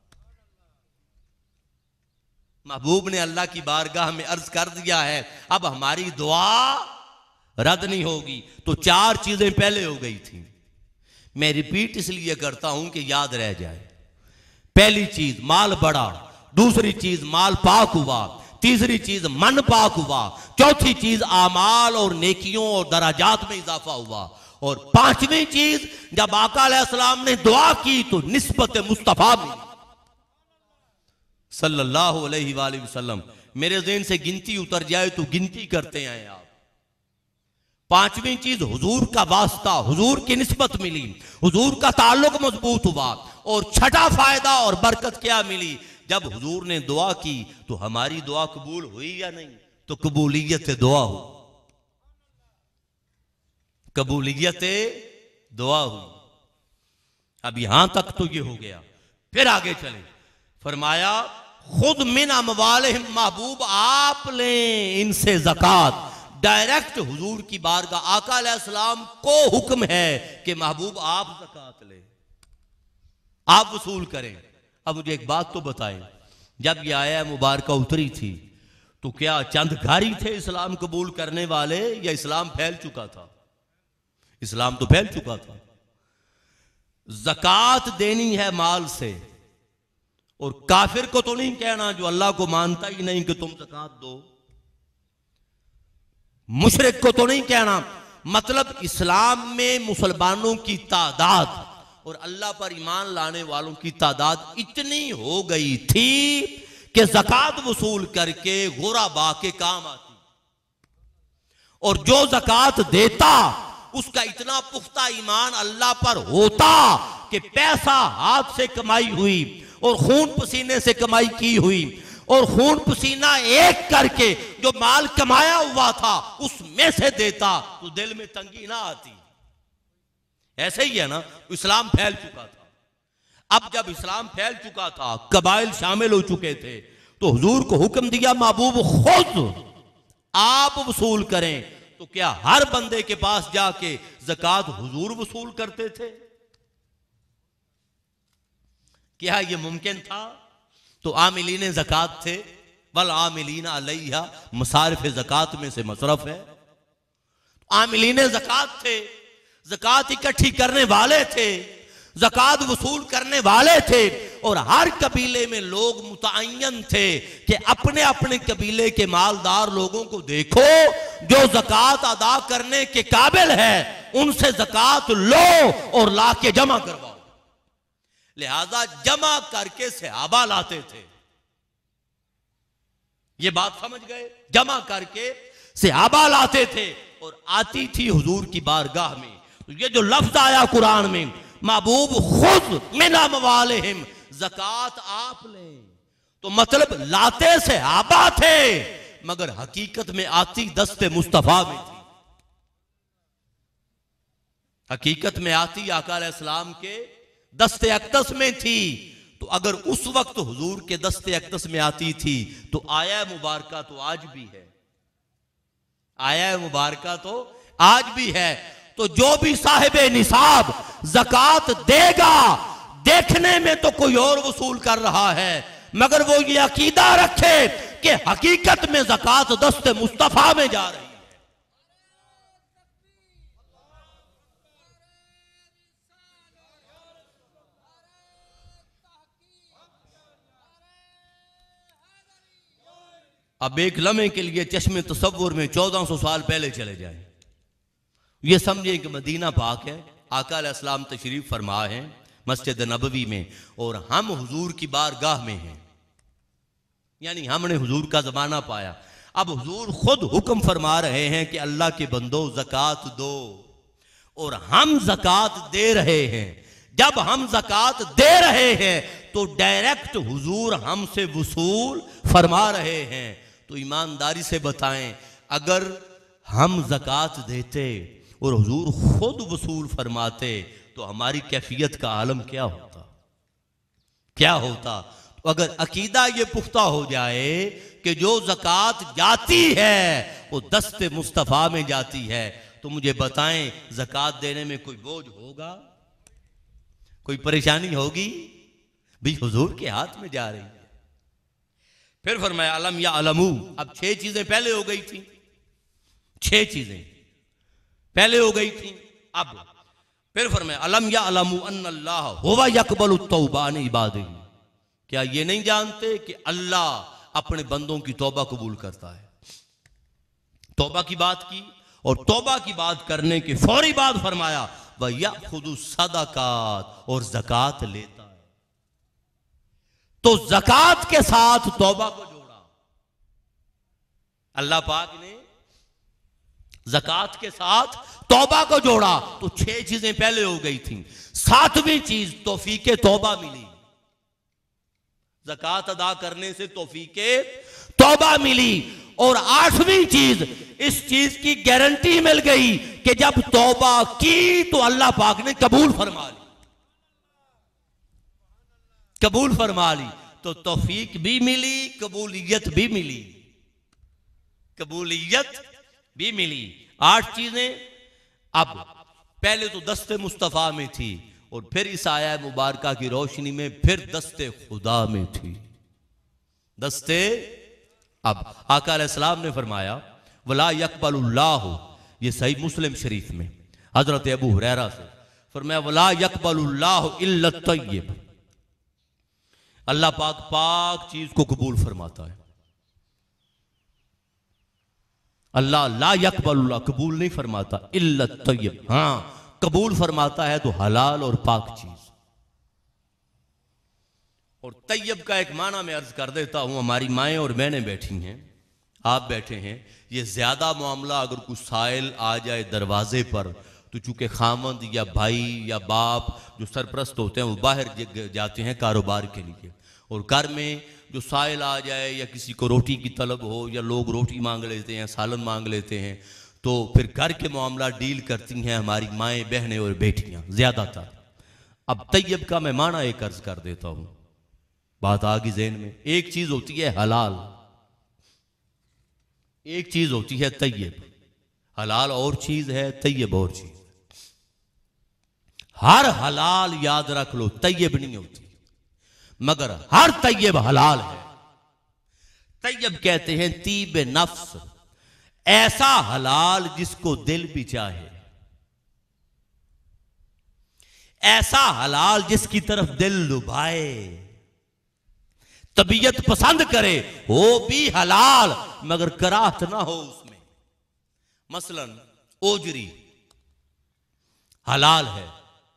महबूब ने अल्लाह की बारगाह में अर्ज कर दिया है, अब हमारी दुआ रद्द नहीं होगी। तो चार चीजें पहले हो गई थी। मैं रिपीट इसलिए करता हूं कि याद रह जाए। पहली चीज माल बढ़ा, दूसरी चीज माल पाक हुआ, तीसरी चीज मन पाक हुआ, चौथी चीज आमाल और नेकियों और दराजात में इजाफा हुआ, और पांचवी चीज जब आका अलैहिस्सलाम ने दुआ की तो निस्बत मुस्तफा मिली सल्लल्लाहु अलैहि वसल्लम। मेरे ज़हन से गिनती उतर जाए तो गिनती करते आए आप। पांचवी चीज हुजूर का वास्ता, हुजूर की निस्बत मिली, हुजूर का ताल्लुक मजबूत हुआ। और छठा फायदा और बरकत क्या मिली, जब हुजूर ने दुआ की तो हमारी दुआ कबूल हुई या नहीं? तो कबूलियत दुआ हो, कबूलियत दुआ हुई। अब यहां तक तो ये हो गया। फिर आगे चले, फरमाया खुद मिन अमवालिहिम, महबूब आप लें इनसे ज़कात। डायरेक्ट हुजूर की बारगाह, आका अलैहिस्सलाम को हुक्म है कि महबूब आप ज़कात लें, आप वसूल करें। अब मुझे एक बात तो बताएं, जब ये आया मुबारका उतरी थी तो क्या चंद घर ही थे इस्लाम कबूल करने वाले, या इस्लाम फैल चुका था? इस्लाम तो फैल चुका था। ज़कात देनी है माल से, और काफिर को तो नहीं कहना जो अल्लाह को मानता ही नहीं कि तुम ज़कात दो, मुशरिक को तो नहीं कहना। मतलब इस्लाम में मुसलमानों की तादाद और अल्लाह पर ईमान लाने वालों की तादाद इतनी हो गई थी कि ज़कात वसूल करके गुरबा के काम आती, और जो ज़कात देता उसका इतना पुख्ता ईमान अल्लाह पर होता कि पैसा हाथ से कमाई हुई और खून पसीने से कमाई की हुई और खून पसीना एक करके जो माल कमाया हुआ था उसमें से देता तो दिल में तंगी ना आती। ऐसे ही है ना, इस्लाम फैल चुका था। अब जब इस्लाम फैल चुका था, कबाइल शामिल हो चुके थे, तो हुजूर को हुक्म दिया महबूब खुद आप वसूल करें। तो क्या हर बंदे के पास जाके ज़कात हुजूर वसूल करते थे? क्या ये मुमकिन था? तो आमिलीन ज़कात थे, वल आमिलीन अलैहा, मसारिफ ज़कात में से मसरफ है। आमिलीन ज़कात थे, ज़कात इकट्ठी करने वाले थे, ज़कात वसूल करने वाले थे, और हर कबीले में लोग मुतअय्यन थे कि अपने अपने कबीले के मालदार लोगों को देखो जो ज़कात अदा करने के काबिल है, उनसे ज़कात लो और लाके जमा करवाओ। लिहाजा जमा करके सहाबा लाते थे। ये बात समझ गए? जमा करके सहाबा लाते थे और आती थी हुजूर की बारगाह में। तो ये जो लफ्ज आया कुरान में, महबूब खुद मिना मवालिहिम, ज़कात आप लें, तो मतलब लाते सहाबा थे, मगर हकीकत में आती दस्ते मुस्तफा में थी। हकीकत में आती आका अलैहिस्सलाम के दस्ते अक़दस में थी। तो अगर उस वक्त हुजूर के दस्ते अक़दस में आती थी तो आया मुबारका तो आज भी है, आया मुबारका तो आज भी है। तो जो भी साहिबे निसाब ज़कात देगा, देखने में तो कोई और वसूल कर रहा है, मगर वो ये अकीदा रखे कि हकीकत में ज़कात दस्ते मुस्तफा में जा रही है। अब एक लम्हे के लिए चश्मे तसव्वुर में 1400 साल पहले चले जाएं। ये समझे कि मदीना पाक है, आका अलैहिस्सलाम तशरीफ फरमा है मस्जिद नबवी में, और हम हुजूर की बारगाह में हैं, यानी हमने हुजूर का जमाना पाया। अब हुजूर खुद हुक्म फरमा रहे हैं कि अल्लाह के बंदो ज़कात दो, और हम ज़कात दे रहे हैं। जब हम ज़कात दे रहे हैं तो डायरेक्ट हुजूर हमसे वसूल फरमा रहे हैं। तो ईमानदारी से बताएं, अगर हम ज़कात देते और हुजूर खुद वसूल फरमाते तो हमारी कैफियत का आलम क्या होता, क्या होता? तो अगर अकीदा ये पुख्ता हो जाए कि जो ज़कात जाती है वो दस्ते मुस्तफ़ा में जाती है, तो मुझे बताएं ज़कात देने में कोई बोझ होगा, कोई परेशानी होगी? भी हुजूर के हाथ में जा रही है। फिर फरमाया अलम या अलमू, अब 6 चीजें पहले हो गई थी, 6 चीजें पहले हो गई थी। अब फिर फरमाया अलम या अलमू अन्नल्लाह हुवा यक़बलु तौबा अन इबादिही, क्या ये नहीं जानते कि अल्लाह अपने बंदों की तौबा कबूल करता है? तौबा की बात की, और तौबा की बात करने के फौरी बाद फरमाया व यअख़ुज़ु सदक़ात, और ज़कात लेता है। तो ज़कात के साथ तौबा को जोड़ा अल्लाह पाक ने, ज़कात के साथ तौबा को जोड़ा। तो 6 चीजें पहले हो गई थी। 7वीं चीज तौफीके तौबा मिली, ज़कात अदा करने से तौफीके तौबा मिली। और 8वीं चीज, इस चीज की गारंटी मिल गई कि जब तौबा की तो अल्लाह पाक ने कबूल फरमा ली, कबूल फरमा ली। तो तौफीक भी मिली, कबूलियत भी मिली, कबूलियत भी मिली। 8 चीजें अब पहले तो दस्ते मुस्तफा में थी, और फिर इस आया मुबारका की रोशनी में फिर दस्ते खुदा में थी। दस्ते, अब आका अलैहिस्सलाम ने फरमाया वला यक़बलुल्लाहु, ये सही मुस्लिम शरीफ में हजरत अबू हुरैरा से फरमाया वला यक़बलुल्लाहु इल्ला तय्यब, अल्लाह पाक पाक चीज को कबूल फरमाता है। अल्लाह ला यक़बलुल्लाह, कबूल नहीं फरमाता, इल्ला तय्यब, हाँ कबूल फरमाता है तो हलाल और पाक चीज। और तैयब का एक माना मैं अर्ज कर देता हूं, हमारी माएँ और बहनें बैठी हैं, आप बैठे हैं, ये ज्यादा मामला अगर कुछ साइल आ जाए दरवाजे पर तो चूंकि खामद या भाई या बाप जो सरप्रस्त होते हैं वो बाहर जाते हैं कारोबार के लिए, और घर में जो साइल आ जाए या किसी को रोटी की तलब हो या लोग रोटी मांग लेते हैं, सालन मांग लेते हैं, तो फिर घर के मामला डील करती हैं हमारी माएँ, बहनें और बेटियां ज़्यादातर। अब तैयब का मैं माना एक अर्ज कर देता हूँ, बात आ गई ज़हन में। एक चीज़ होती है हलाल, एक चीज़ होती है तैयब। हलाल और चीज़ है, तैयब और चीज़। हर हलाल याद रख लो तैयब नहीं होती, मगर हर तैयब हलाल है। तैयब कहते हैं तीब नफ्स, ऐसा हलाल जिसको दिल भी चाहे, ऐसा हलाल जिसकी तरफ दिल लुभाए, तबीयत पसंद करे, हो भी हलाल मगर कराहत ना हो उसमें। मसलन ओजरी हलाल है,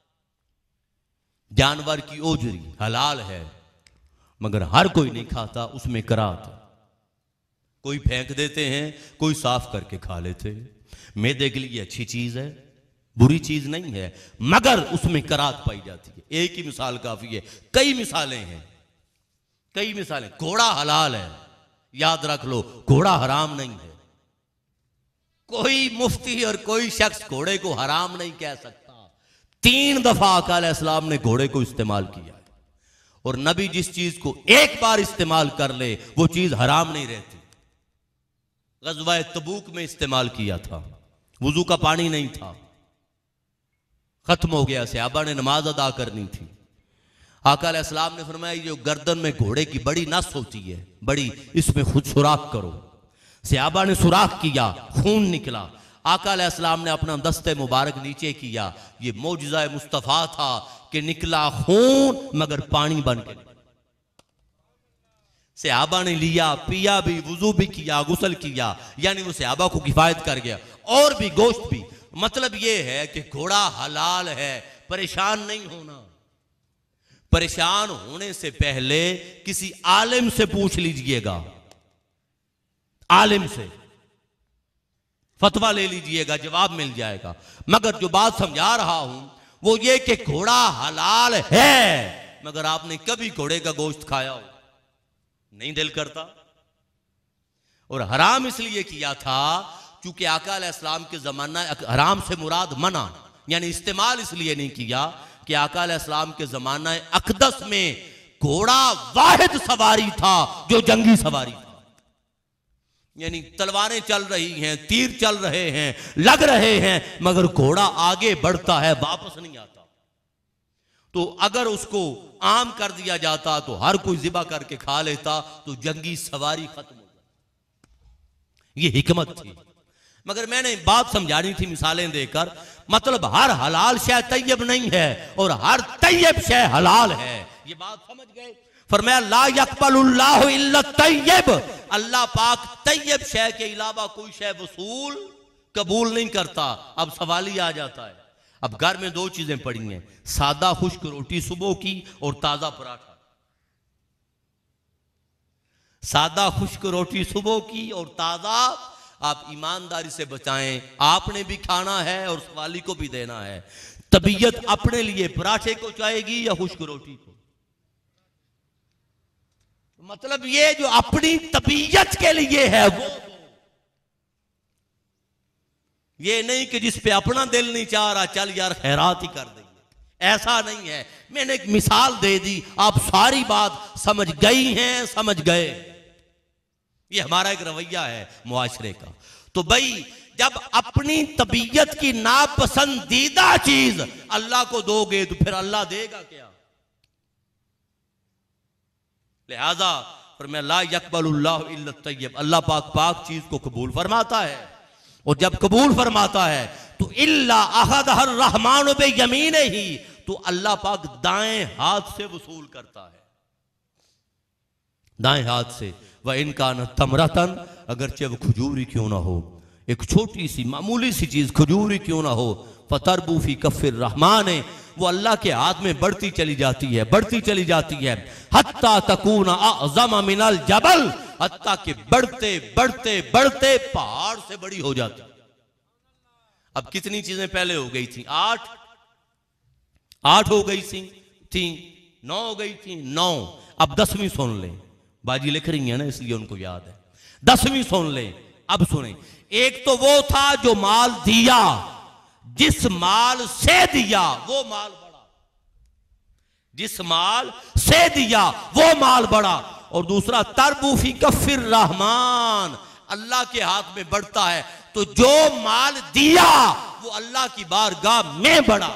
जानवर की ओजरी हलाल है, मगर हर कोई नहीं खाता, उसमें कराहत। कोई फेंक देते हैं, कोई साफ करके खा लेते हैं। मैदे के लिए अच्छी चीज है, बुरी चीज नहीं है, मगर उसमें कराहत पाई जाती है। एक ही मिसाल काफी है, कई मिसालें हैं, कई मिसालें। घोड़ा हलाल है, याद रख लो, घोड़ा हराम नहीं है। कोई मुफ्ती और कोई शख्स घोड़े को हराम नहीं कह सकता। 3 दफा आका अलैहिस्सलाम ने घोड़े को इस्तेमाल किया है, और नबी जिस चीज को एक बार इस्तेमाल कर ले वो चीज हराम नहीं रहती। गज़वा तबूक में इस्तेमाल किया था, वुजू का पानी नहीं था, खत्म हो गया, सहाबा ने नमाज अदा करनी थी। आका अलैहिस्सलाम ने फरमाया जो गर्दन में घोड़े की बड़ी नस होती है, बड़ी, इसमें खुद सुराख करो। सहाबा ने सुराख किया, खून निकला। आका अलैहिस्सलाम ने अपना दस्ते मुबारक नीचे किया। ये मौजज़ा मुस्तफ़ा था कि निकला खून मगर पानी बन के। सहाबा ने लिया, पिया भी, वुजू भी किया, गुस्ल किया, यानी वो सहाबा को किफायत कर गया, और भी गोश्त भी। मतलब ये है कि घोड़ा हलाल है, परेशान नहीं होना। परेशान होने से पहले किसी आलिम से पूछ लीजिएगा, आलिम से फतवा ले लीजिएगा, जवाब मिल जाएगा। मगर जो बात समझा रहा हूं वो ये कि घोड़ा हलाल है, मगर आपने कभी घोड़े का गोश्त खाया हो? नहीं दिल करता। और हराम इसलिए किया था क्योंकि आका अलैहिस्सलाम के जमाना, हराम से मुराद मना, यानी इस्तेमाल इसलिए नहीं किया कि आका अलैहिस्सलाम के जमाना अकदस में घोड़ा वाहिद सवारी था जो जंगी सवारी था। यानी तलवारें चल रही हैं, तीर चल रहे हैं, लग रहे हैं, मगर घोड़ा आगे बढ़ता है, वापस नहीं आता। तो अगर उसको आम कर दिया जाता तो हर कोई ज़िबा करके खा लेता, तो जंगी सवारी खत्म हो जाती। ये हिकमत थी। मगर मैंने बात समझानी थी मिसालें देकर। मतलब हर हलाल शय तैयब नहीं है और हर तैयब शय हलाल है। ये बात समझ गए? फरमाया ला यक़बलुल्लाहु इल्ला तैयब, अल्लाह पाक तैयब शय के अलावा कोई शय वसूल कबूल नहीं करता। अब सवाल ही आ जाता है, अब घर में 2 चीजें पड़ी हैं, सादा खुश्क रोटी सुबह की और ताजा पराठा। सादा खुश्क रोटी सुबह की और ताजा। आप ईमानदारी से बताएं, आपने भी खाना है और सवाली को भी देना है। तबीयत अपने लिए पराठे को चाहेगी या खुश्क रोटी को? मतलब ये जो अपनी तबीयत के लिए है वो, ये नहीं कि जिस पे अपना दिल नहीं चाह रहा चल यार खैरात ही कर देंगे, ऐसा नहीं है। मैंने एक मिसाल दे दी, आप सारी बात समझ गई हैं, समझ गए। ये हमारा एक रवैया है मुआशरे का। तो भाई जब अपनी तबीयत की नापसंदीदा चीज अल्लाह को दोगे तो फिर अल्लाह देगा क्या? लिहाजा फरमाया ला यक़बलुल्लाहु इल्ला तय्यब, अल्लाह पाक पाक चीज को कबूल फरमाता है। और जब कबूल फरमाता है तो इल्ला अखज़हर रहमान बियमीनिही, तो अल्लाह पाक दाएं हाथ से वसूल करता है, दाएं हाथ से। वह इनका न तमरतन, अगरचे वो खजूरी क्यों ना हो, एक छोटी सी मामूली सी चीज खजूरी क्यों ना हो, फतरबू फी कफ़िर रहमान, वो अल्लाह के हाथ में बढ़ती चली जाती है, बढ़ती चली जाती है। हत्ता तकूना अज़म मिनल जबल, हत्ता कि बढ़ते बढ़ते बढ़ते पहाड़ से बड़ी हो जाती। अब कितनी चीजें पहले हो गई थी? 8 हो गई थी 9 हो गई थी 9, अब 10वीं सुन लें, बाजी लिख रही है ना, इसलिए उनको याद है। 10वीं सुन ले, अब सुने। एक तो वो था जो माल दिया, जिस माल से दिया वो माल बड़ा, जिस माल से दिया वो माल बड़ा। और दूसरा तरबूफी कफिर रहमान, अल्लाह के हाथ में बढ़ता है। तो जो माल दिया वो अल्लाह की बारगाह में बढ़ा,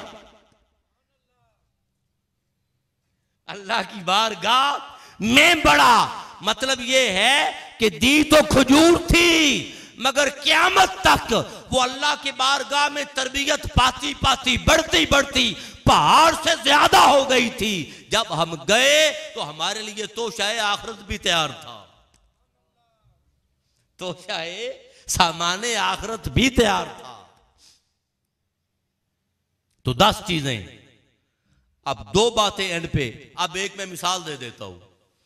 अल्लाह की बारगाह में बढ़ा। मतलब यह है कि दी तो खजूर थी, मगर क़यामत तक वो अल्लाह की बारगाह में तरबियत पाती पाती बढ़ती बढ़ती पहाड़ से ज्यादा हो गई थी। जब हम गए तो हमारे लिए तो शायद आखिरत भी तैयार था, तो शायद सामाने आखिरत भी तैयार था। तो 10 चीजें। अब 2 बातें एंड पे। अब एक मैं मिसाल दे देता हूं।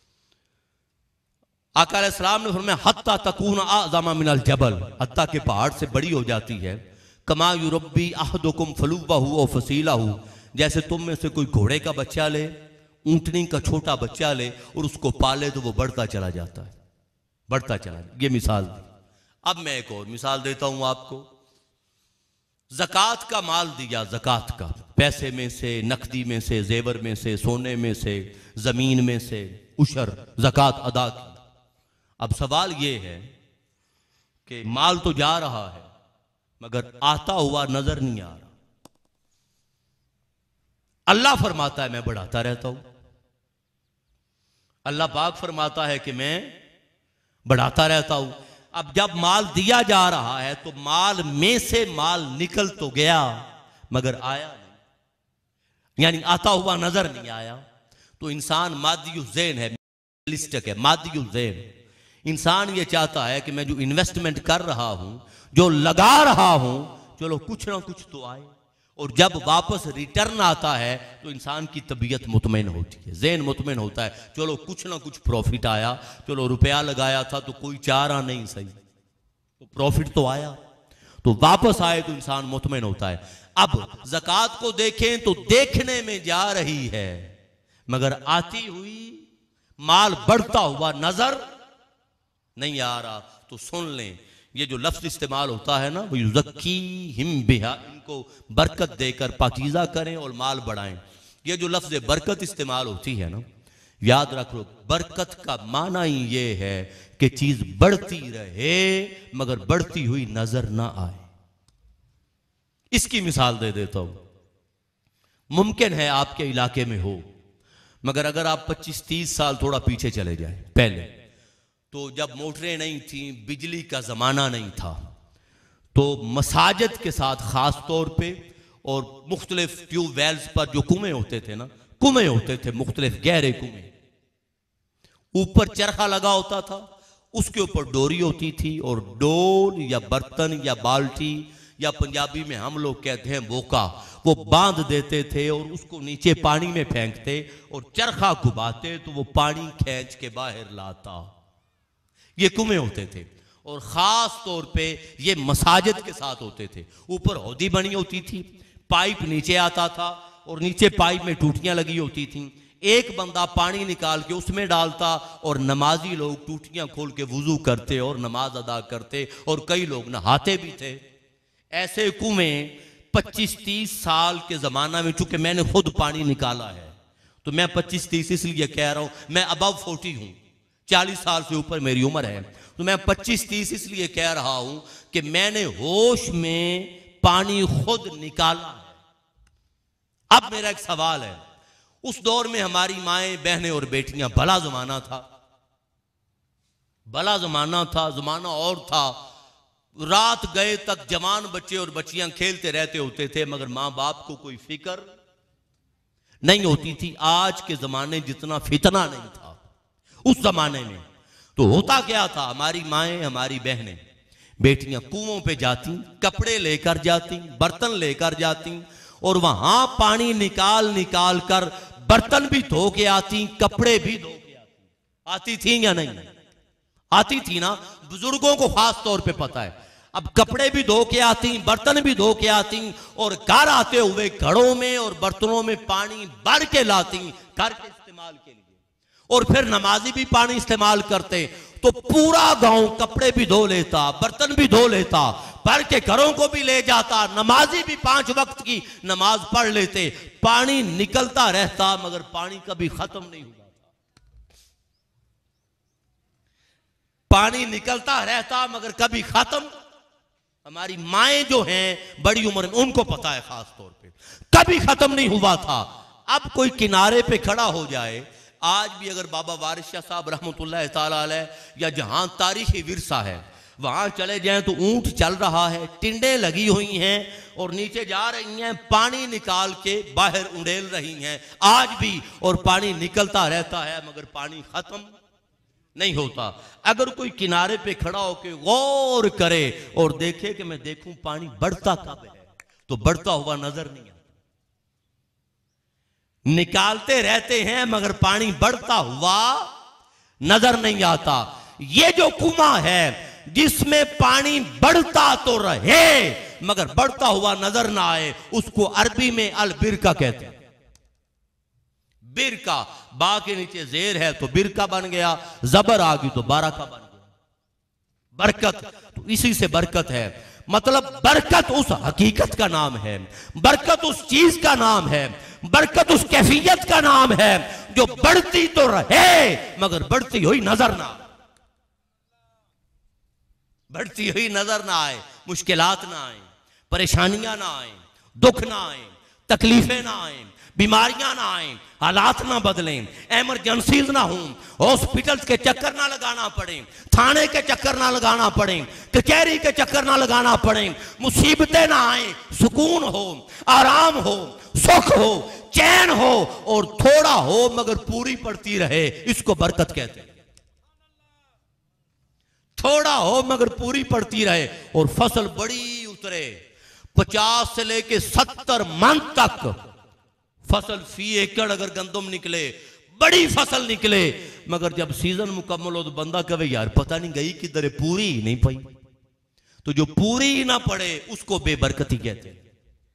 आका अलैहिस्सलाम ने फरमाया हत्ता तकून आज़मा मिनल जबल, हत्ता के पहाड़ से बड़ी हो जाती है। कमा युरब्बी अहदुकुम फलुव्वहु व फसीलहु, जैसे तुम में से कोई घोड़े का बच्चा ले, ऊंटनी का छोटा बच्चा ले और उसको पाले तो वो बढ़ता चला जाता है, बढ़ता चला। ये मिसाल। अब मैं एक और मिसाल देता हूं आपको। ज़कात का माल दिया, ज़कात का, पैसे में से, नकदी में से, जेवर में से, सोने में से, जमीन में से उशर ज़कात अदा की। अब सवाल यह है कि माल तो जा रहा है मगर आता हुआ नजर नहीं आ रहा। अल्लाह फरमाता है मैं बढ़ाता रहता हूं, अल्लाह पाक फरमाता है कि मैं बढ़ाता रहता हूं। अब जब माल दिया जा रहा है तो माल में से माल निकल तो गया मगर आया नहीं, यानी आता हुआ नजर नहीं आया। तो इंसान मादियुज़्ज़ैन है, रियलिस्टिक है, मादियुज़्ज़ैन। इंसान ये चाहता है कि मैं जो इन्वेस्टमेंट कर रहा हूं, जो लगा रहा हूं, चलो कुछ ना कुछ तो आए। और जब वापस रिटर्न आता है तो इंसान की तबीयत मुतमईन होती है, ज़हन मुतमईन होता है, चलो कुछ ना कुछ प्रॉफिट आया, चलो रुपया लगाया था तो कोई चारा नहीं सही, तो प्रॉफिट तो आया, तो वापस आए तो इंसान मुतमईन होता है। अब ज़कात को देखें तो देखने में जा रही है मगर आती हुई माल बढ़ता हुआ नजर नहीं आ रहा। तो सुन लें, ये जो लफ्ज इस्तेमाल होता है ना, वो युज़क्कीहिम बिहा, इनको बरकत देकर पाकीज़ा करें और माल बढ़ाएं। ये जो लफ्ज बरकत इस्तेमाल होती है ना, याद रख लो, बरकत का माना ही ये है कि चीज बढ़ती रहे मगर बढ़ती हुई नजर ना आए। इसकी मिसाल दे देता हूं। मुमकिन है आपके इलाके में हो, मगर अगर आप 25-30 साल थोड़ा पीछे चले जाए पहले, तो जब मोटरें नहीं थी, बिजली का जमाना नहीं था, तो मसाजिद के साथ खास तौर पे और मुख्तलिफ ट्यूबवेल्स पर जो कुएं होते थे ना, कुएं होते थे मुख्तलिफ गहरे कुएं, ऊपर चरखा लगा होता था, उसके ऊपर डोरी होती थी और डोल या बर्तन या बाल्टी या पंजाबी में हम लोग कहते हैं बोका, वो बांध देते थे और उसको नीचे पानी में फेंकते और चरखा घुमाते तो वो पानी खींच के बाहर लाता। ये कुएं होते थे और खास तौर पे ये मसाजिद के साथ होते थे। ऊपर हौदी बनी होती थी, पाइप नीचे आता था और नीचे पाइप में टूटियां लगी होती थी। एक बंदा पानी निकाल के उसमें डालता और नमाजी लोग टूटियां खोल के वुजू करते और नमाज अदा करते और कई लोग नहाते भी थे। ऐसे कुएं 25-30 साल के जमाना में, चूंकि मैंने खुद पानी निकाला है तो मैं 25-30 इसलिए कह रहा हूं, मैं अबव 40 हूं, 40 साल से ऊपर मेरी उम्र है, तो मैं 25-30 इसलिए कह रहा हूं कि मैंने होश में पानी खुद निकाला है। अब मेरा एक सवाल है, उस दौर में हमारी माएं, बहनें और बेटियां, भला जमाना था, भला जमाना था, जमाना और था। रात गए तक जवान बच्चे और बच्चियां खेलते रहते होते थे मगर मां बाप को कोई फिक्र नहीं होती थी। आज के जमाने जितना फितना नहीं था उस जमाने में। तो होता क्या था, हमारी माएं, हमारी बहनें, बेटियां कुओं पे जाती, कपड़े लेकर जाती, बर्तन लेकर जाती और वहां पानी निकाल निकाल कर बर्तन भी धो के आती, कपड़े भी धो के आती। आती थी या नहीं? आती थी ना, बुजुर्गों को खास तौर पे पता है। अब कपड़े भी धो के आती, बर्तन भी धो के आती और घर आते हुए घड़ों में और बर्तनों में पानी भर के लाती घर के इस्तेमाल के लिए। और फिर नमाजी भी पानी इस्तेमाल करते तो पूरा गांव कपड़े भी धो लेता, बर्तन भी धो लेता, भर के घरों को भी ले जाता, नमाजी भी 5 वक्त की नमाज पढ़ लेते, पानी निकलता रहता मगर पानी कभी खत्म नहीं हुआ था। पानी निकलता रहता मगर कभी खत्म। हमारी माएं जो हैं बड़ी उम्र में, उनको पता है खास तौर पे, कभी खत्म नहीं हुआ था। अब कोई किनारे पे खड़ा हो जाए, आज भी अगर बाबा वारिस शाह साहब रहमतुल्लाह ताला अलैह या जहां तारीखी विरसा है वहां चले जाएं तो ऊंट चल रहा है, टिंडे लगी हुई हैं और नीचे जा रही हैं, पानी निकाल के बाहर उड़ेल रही हैं आज भी, और पानी निकलता रहता है मगर पानी खत्म नहीं होता। अगर कोई किनारे पे खड़ा होकर गौर करे और देखे कि मैं देखूं पानी बढ़ता कब है, तो बढ़ता हुआ नजर नहीं आता। निकालते रहते हैं मगर पानी बढ़ता हुआ नजर नहीं आता। ये जो कुआं है जिसमें पानी बढ़ता तो रहे मगर बढ़ता हुआ नजर ना आए, उसको अरबी में अल बिरका कहते हैं। बिरका, बा के नीचे जेर है तो बिरका बन गया, जबर आ गई तो बारका बन गया। बरकत, तो इसी से बरकत है। मतलब बरकत उस हकीकत का नाम है, बरकत उस चीज का नाम है, बरकत उस कैफियत का नाम है जो बढ़ती तो रहे मगर बढ़ती हुई नजर ना आए, बढ़ती हुई नजर ना आए, मुश्किलात ना आए, परेशानियां ना आए, दुख ना आए, तकलीफें ना आए, बीमारियां ना आए, हालात ना बदलें, एमरजेंसीज ना हों, हॉस्पिटल्स के चक्कर ना लगाना पड़े, थाने के चक्कर ना लगाना पड़े, कचहरी के चक्कर ना लगाना पड़े, मुसीबतें ना आए, सुकून हो, आराम हो, सुख हो, चैन हो और थोड़ा हो मगर पूरी पड़ती रहे, इसको बरकत कहते हैं। थोड़ा हो मगर पूरी पड़ती रहे और फसल बड़ी उतरे, 50 से लेके 70 मन तक फसल फी एकड़ अगर गंदम निकले, बड़ी फसल निकले, मगर जब सीजन मुकम्मल हो तो बंदा कहे यार पता नहीं गई किधर है, पूरी ही नहीं पाई। तो जो पूरी ना पड़े उसको बेबरकती कहते हैं,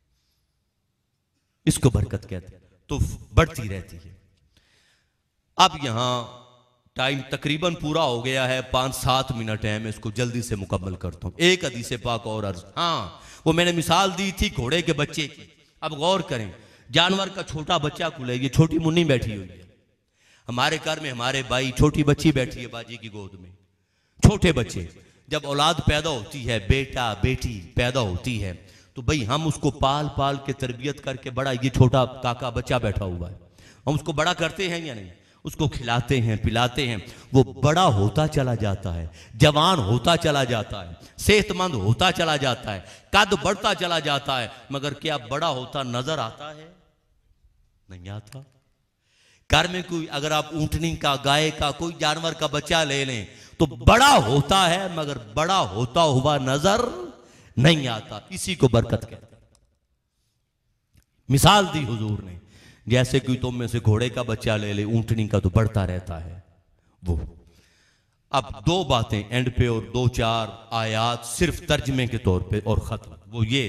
इसको बरकत कहते हैं। तो बढ़ती रहती है। अब यहां टाइम तकरीबन पूरा हो गया है, 5-7 मिनट है, मैं इसको जल्दी से मुकम्मल करता हूं। एक हदीस पाक और अर्ज, हाँ वो मैंने मिसाल दी थी घोड़े के बच्चे की। अब गौर करें, जानवर का छोटा बच्चा को ले, ये छोटी मुन्नी बैठी हुई है, हमारे घर में हमारे भाई छोटी बच्ची बैठी है बाजी की गोद में। छोटे बच्चे जब औलाद पैदा होती है, बेटा बेटी पैदा होती है, तो भाई हम उसको पाल पाल के तरबियत करके बड़ा, ये छोटा काका बच्चा बैठा हुआ है, हम उसको बड़ा करते हैं या नहीं? उसको खिलाते हैं पिलाते हैं, वो बड़ा होता चला जाता है, जवान होता चला जाता है, सेहतमंद होता चला जाता है, कद बढ़ता चला जाता है, मगर क्या बड़ा होता नजर आता है? नहीं आता। घर में कोई अगर आप ऊंटनी का, गाय का, कोई जानवर का बच्चा ले लें तो बड़ा होता है मगर बड़ा होता हुआ नजर नहीं आता। इसी को बरकत कहते हैं। मिसाल दी हुजूर ने, जैसे कोई तुम में से घोड़े का बच्चा ले ले, ऊंटनी का तो बढ़ता रहता है वो। अब 2 बातें एंड पे और 2-4 आयात सिर्फ तर्जमे के तौर पे और खत्म। वो ये,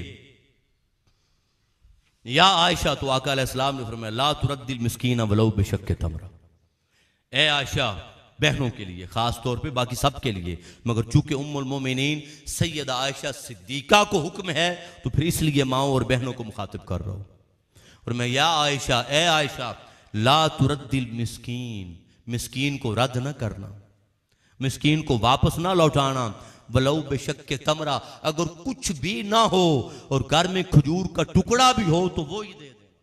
या आयशा, तो आका अलैहिस्सलाम ने फरमाया ला तुरद्दिल मिस्कीना वलौ बिशक्के तमरा। ए आयशा, बहनों के लिए खास तौर पे, बाकी सब के लिए, मगर चूंकि उम्मुल मोमिनीन सैयदा आयशा सिद्दीका को हुक्म है तो फिर इसलिए माओ और बहनों को मुखातिब कर रहा हूं। और मैं या आयशा, ए आयशा, ला तुरद्दिल मिस्कीन, मिस्कीन को रद्द ना करना, मिस्कीन को वापस ना लौटाना, वलौ बेशक्के तमरा, अगर कुछ भी ना हो और घर में खजूर का टुकड़ा भी हो तो वो ही दे दे,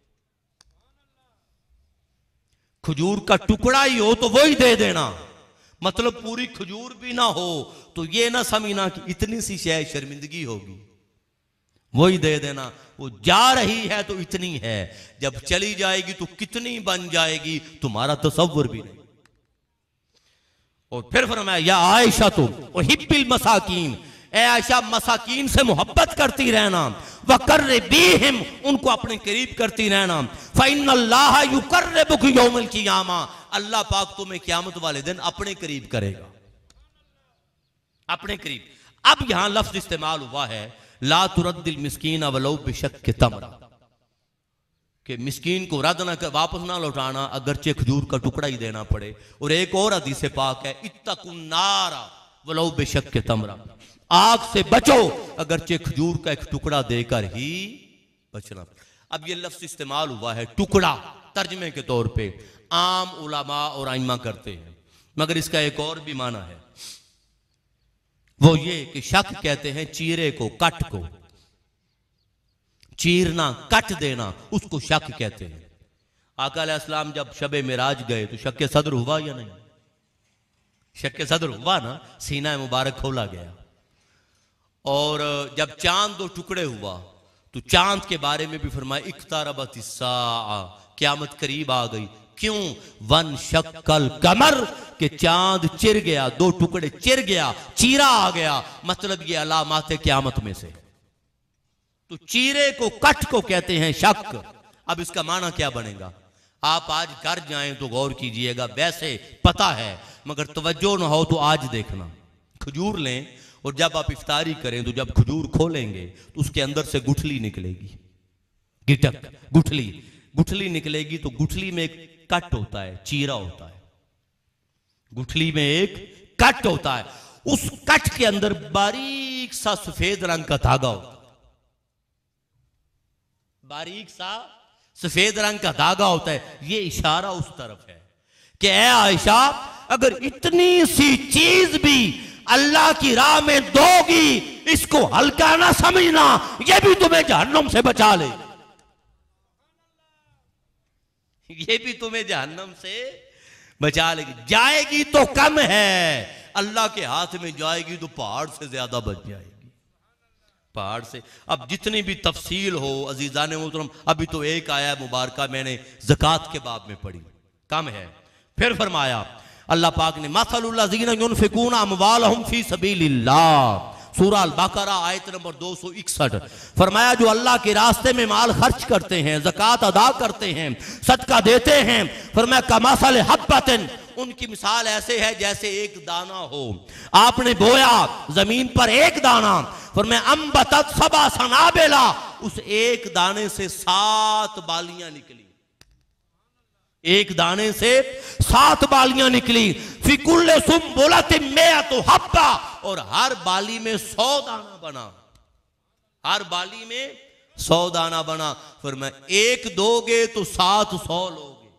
खजूर का टुकड़ा ही हो तो वो ही दे देना। मतलब पूरी खजूर भी ना हो तो ये ना समझना कि इतनी सी शय शर्मिंदगी होगी, वही दे देना। वो जा रही है तो इतनी है, जब चली जाएगी तो कितनी बन जाएगी तुम्हारा तसव्वुर भी नहीं। और फिर फरमाया या आयशा तो हिब्बिल मसाकीन, ए आयशा मसाकीन से मोहब्बत करती रहना, वकर्रिबीहिम, उनको अपने करीब करती रहना, फइन्नल्लाह युकर्रिबुक यौमल क़ियामा, अल्लाह पाक तुम्हें क़यामत वाले दिन अपने करीब करेगा, अपने करीब। अब यहां लफ्ज इस्तेमाल हुआ है ला तुरद्दिल मिस्कीना वलौ बिशक्के तमरा, कि मिस्कीन को रद्द ना कर, वापस ना लौटाना, अगरचे खजूर का टुकड़ा ही देना पड़े। और एक और हदीस पाक है, इत्तकुन्नारा वलौ बिशक्के तमरा, आग से बचो अगरचे खजूर का एक टुकड़ा देकर ही बचना। अब ये लफ्ज इस्तेमाल हुआ है टुकड़ा तर्जमे के तौर पे, आम उलमा और आइमा करते हैं, मगर इसका एक और भी माना है, वो ये कि शक कहते हैं चीरे को, कट को, चीरना, कट देना, उसको शक कहते हैं। आका अलैहिस्सलाम जब शबे मिराज गए तो शक सदर हुआ या नहीं? शक सदर हुआ ना, सीना मुबारक खोला गया। और जब चांद दो टुकड़े हुआ तो चांद के बारे में भी फरमाया इक्तारबतिस साआ, क़यामत करीब आ गई। क्यों? वन शक्कल कमर, के चांद चिर गया, दो टुकड़े चिर गया, चीरा आ गया, मतलब ये अलामात क़यामत में से। तो चीरे को, कट को कहते हैं शक। अब इसका माना क्या बनेगा? आप आज घर जाएं तो गौर कीजिएगा, वैसे पता है मगर तवज्जो ना हो तो आज देखना। खजूर लें और जब आप इफ्तारी करें तो जब खजूर खोलेंगे तो उसके अंदर से गुठली निकलेगी, गिटक, गुठली निकलेगी। तो गुठली में एक कट होता है, चीरा होता है, गुठली में एक कट होता है, उस कट के अंदर बारीक सा सफेद रंग का धागा होता है, बारीक सा सफेद रंग का धागा होता है। ये इशारा उस तरफ है कि ऐ आयशा, अगर इतनी सी चीज भी अल्लाह की राह में दोगी, इसको हल्का ना समझना, ये भी तुम्हें जहन्नम से बचा ले, ये भी तुम्हें जहन्नम से बचा लेगी। जाएगी तो कम है, अल्लाह के हाथ में जाएगी तो पहाड़ से ज्यादा बच जाएगी, पहाड़ से। अब जितनी भी तफसील हो अजीजान मोहतरम, अभी तो एक आया मुबारका मैंने ज़कात के बाब में पढ़ी, कम है। फिर फरमाया अल्लाह पाक ने मसलुल्लज़ीना युनफ़िकूना अमवालहुम फ़ी सबीलिल्लाह, सूरह अल बकरा आयत नंबर 261, फरमाया जो अल्लाह के रास्ते में माल खर्च करते हैं, ज़कात अदा करते हैं, सदका देते हैं, फरमाया कमसल हब्बतिन, उनकी मिसाल ऐसे है जैसे एक दाना हो, आपने बोया जमीन पर एक दाना, फरमाया अंबतत सबा सनाबिला, उस एक दाने से 7 बालियां निकली, एक दाने से 7 बालियां निकली। फिकुल्ले सुम्बुलतिन मिअतु हब्बा, और हर बाली में 100 दाना बना, हर बाली में 100 दाना बना। फरमाया एक दोगे तो 700 लोगे,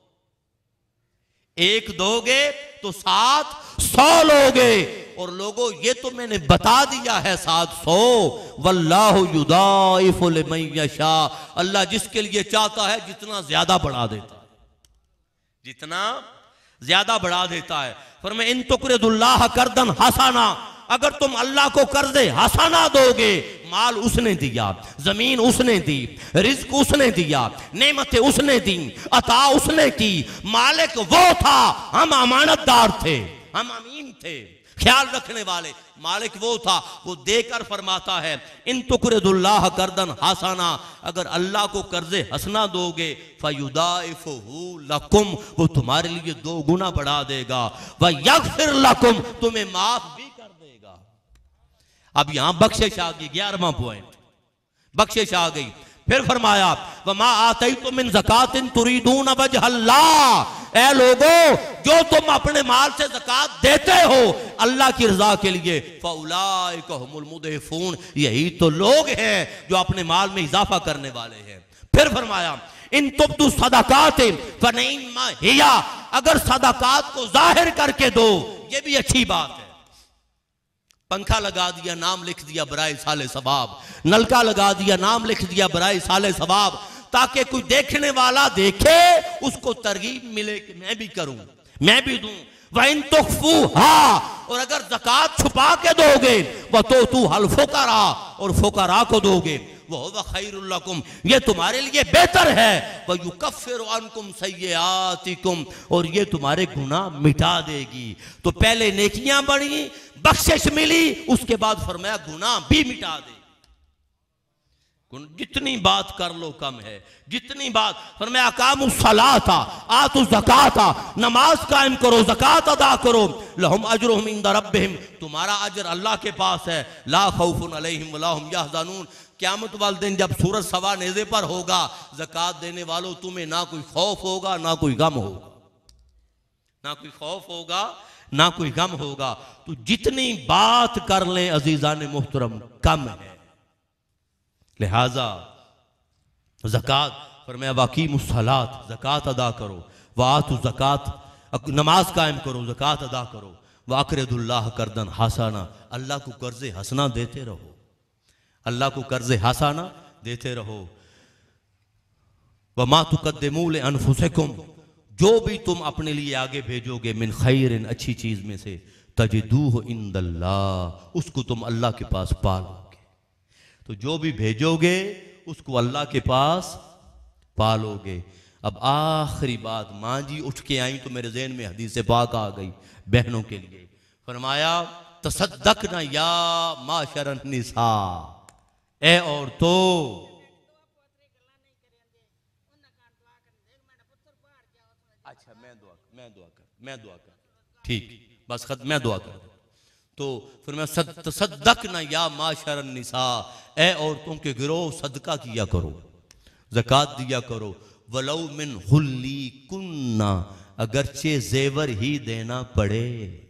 एक दोगे तो 700 लोगे। और लोगों ये तो मैंने बता दिया है 700, वल्लाहु युदाइफु लिमन यशा, अल्लाह जिसके लिए चाहता है जितना ज्यादा बढ़ा देता है, जितना ज्यादा बढ़ा देता है। फरमाया इन तुकरिदुल्लाह कर्दन हसना, अगर तुम अल्लाह को कर्ज़े हसना दोगे, माल उसने दिया, जमीन उसने दी, रिज्क उसने दिया, नेमतें उसने दी, अता उसने की, मालिक वो था, हम अमानतदार थे, हम अमीन थे, ख्याल रखने वाले, मालिक वो था, वो देकर फरमाता है इन तुकरिदुल्लाह कर्दन हसना, अगर अल्लाह को कर्जे हसना दोगे फयुदाइफुहु लकुम, वो तुम्हारे लिए 2 गुना बढ़ा देगा, व यगफिर लकुम, तुम्हें माफ भी कर देगा। अब यहां बख्शिश आ गई, 11वां पॉइंट, बख्शिश आ गई। फिर फरमाया वमा आतैतुम मिन ज़कातिन तुरीदून वजहल्लाह, ऐ लोगों जो तुम अपने माल से ज़कात देते हो अल्लाह की रजा के लिए, फउलाइका हुमुल मुदइफून, यही तो लोग हैं जो अपने माल में इजाफा करने वाले हैं। फिर फरमाया इन तुब्दु सदकात फनिम्मा हिया, अगर सदकात को जाहिर करके दो ये भी अच्छी बात है। पंखा लगा दिया, नाम लिख दिया बराए साले सवाब, नलका लगा दिया, नाम लिख दिया बराए साले सवाब, ताकि कोई देखने वाला देखे, उसको तरगीब मिले कि मैं भी करूं, मैं भी दूं। वइन तुख्फूहा, और अगर ज़कात छुपा के दोगे, वह तो तू हल फुकरा, और फुकरा को दोगे, वह खैरुल लकुम, ये तुम्हारे लिए बेहतर है, वह युकफ्फिरु अन्कुम सय्यिआतिकुम, और ये तुम्हारे गुनाह मिटा देगी। तो पहले नेकियां बढ़ी, बख्शिश मिली, उसके बाद फरमाया गुनाह भी मिटा दे। जितनी बात कर लो कम है, जितनी बात। फरमाया अकामुस सलाता आतु ज़काता, नमाज कायम करो, ज़कात अदा करो, लहुम अजरुहुम इंदा रब्बिहिम, तुम्हारा अजर अल्लाह के पास है, ला खौफुन अलैहिम वला हुम यहज़नून। क़यामत वाले दिन जब सूरज सवा नेज़े पर होगा, ज़कात देने वालों तुम्हें ना कोई खौफ होगा ना कोई गम होगा, ना कोई खौफ होगा ना कोई गम होगा। तो जितनी बात कर लें अजीज़ान मोहतरम कम है। लिहाजा ज़कात फरमाया वाक़ीमुस सलात, ज़कात अदा करो, वातु ज़कात, नमाज कायम करो, ज़कात अदा करो, वाक़रिदुल्लाह कर्दन हसना, अल्लाह को कर्ज़े हसना देते रहो, अल्लाह को कर्ज़े हसना देते रहो। वमा तुक़द्दिमू लिअन्फुसिकुम, जो भी तुम अपने लिए आगे भेजोगे, मिन खैरिन, अच्छी चीज़ में से, तजिदूहु इंदल्लाह, उसको तुम अल्लाह के पास पालोगे। तो जो भी भेजोगे उसको अल्लाह के पास पालोगे। अब आखिरी बात, माँ जी उठ के आई तो मेरे ज़हन में हदीस पाक आ गई बहनों के लिए। फरमाया तसद्दक़ना या माशरन निसा, ए औरतों, अच्छा मैं दुआ कर ठीक, बस खत मैं दुआ कर। तो फिर मैं तसद्दक़ना या माशरन निसा, ए औरतों के गिरोह सदका किया करो, ज़कात दिया करो, वलौ मिन हुल्ली कुन्ना, अगरचे जेवर ही देना पड़े।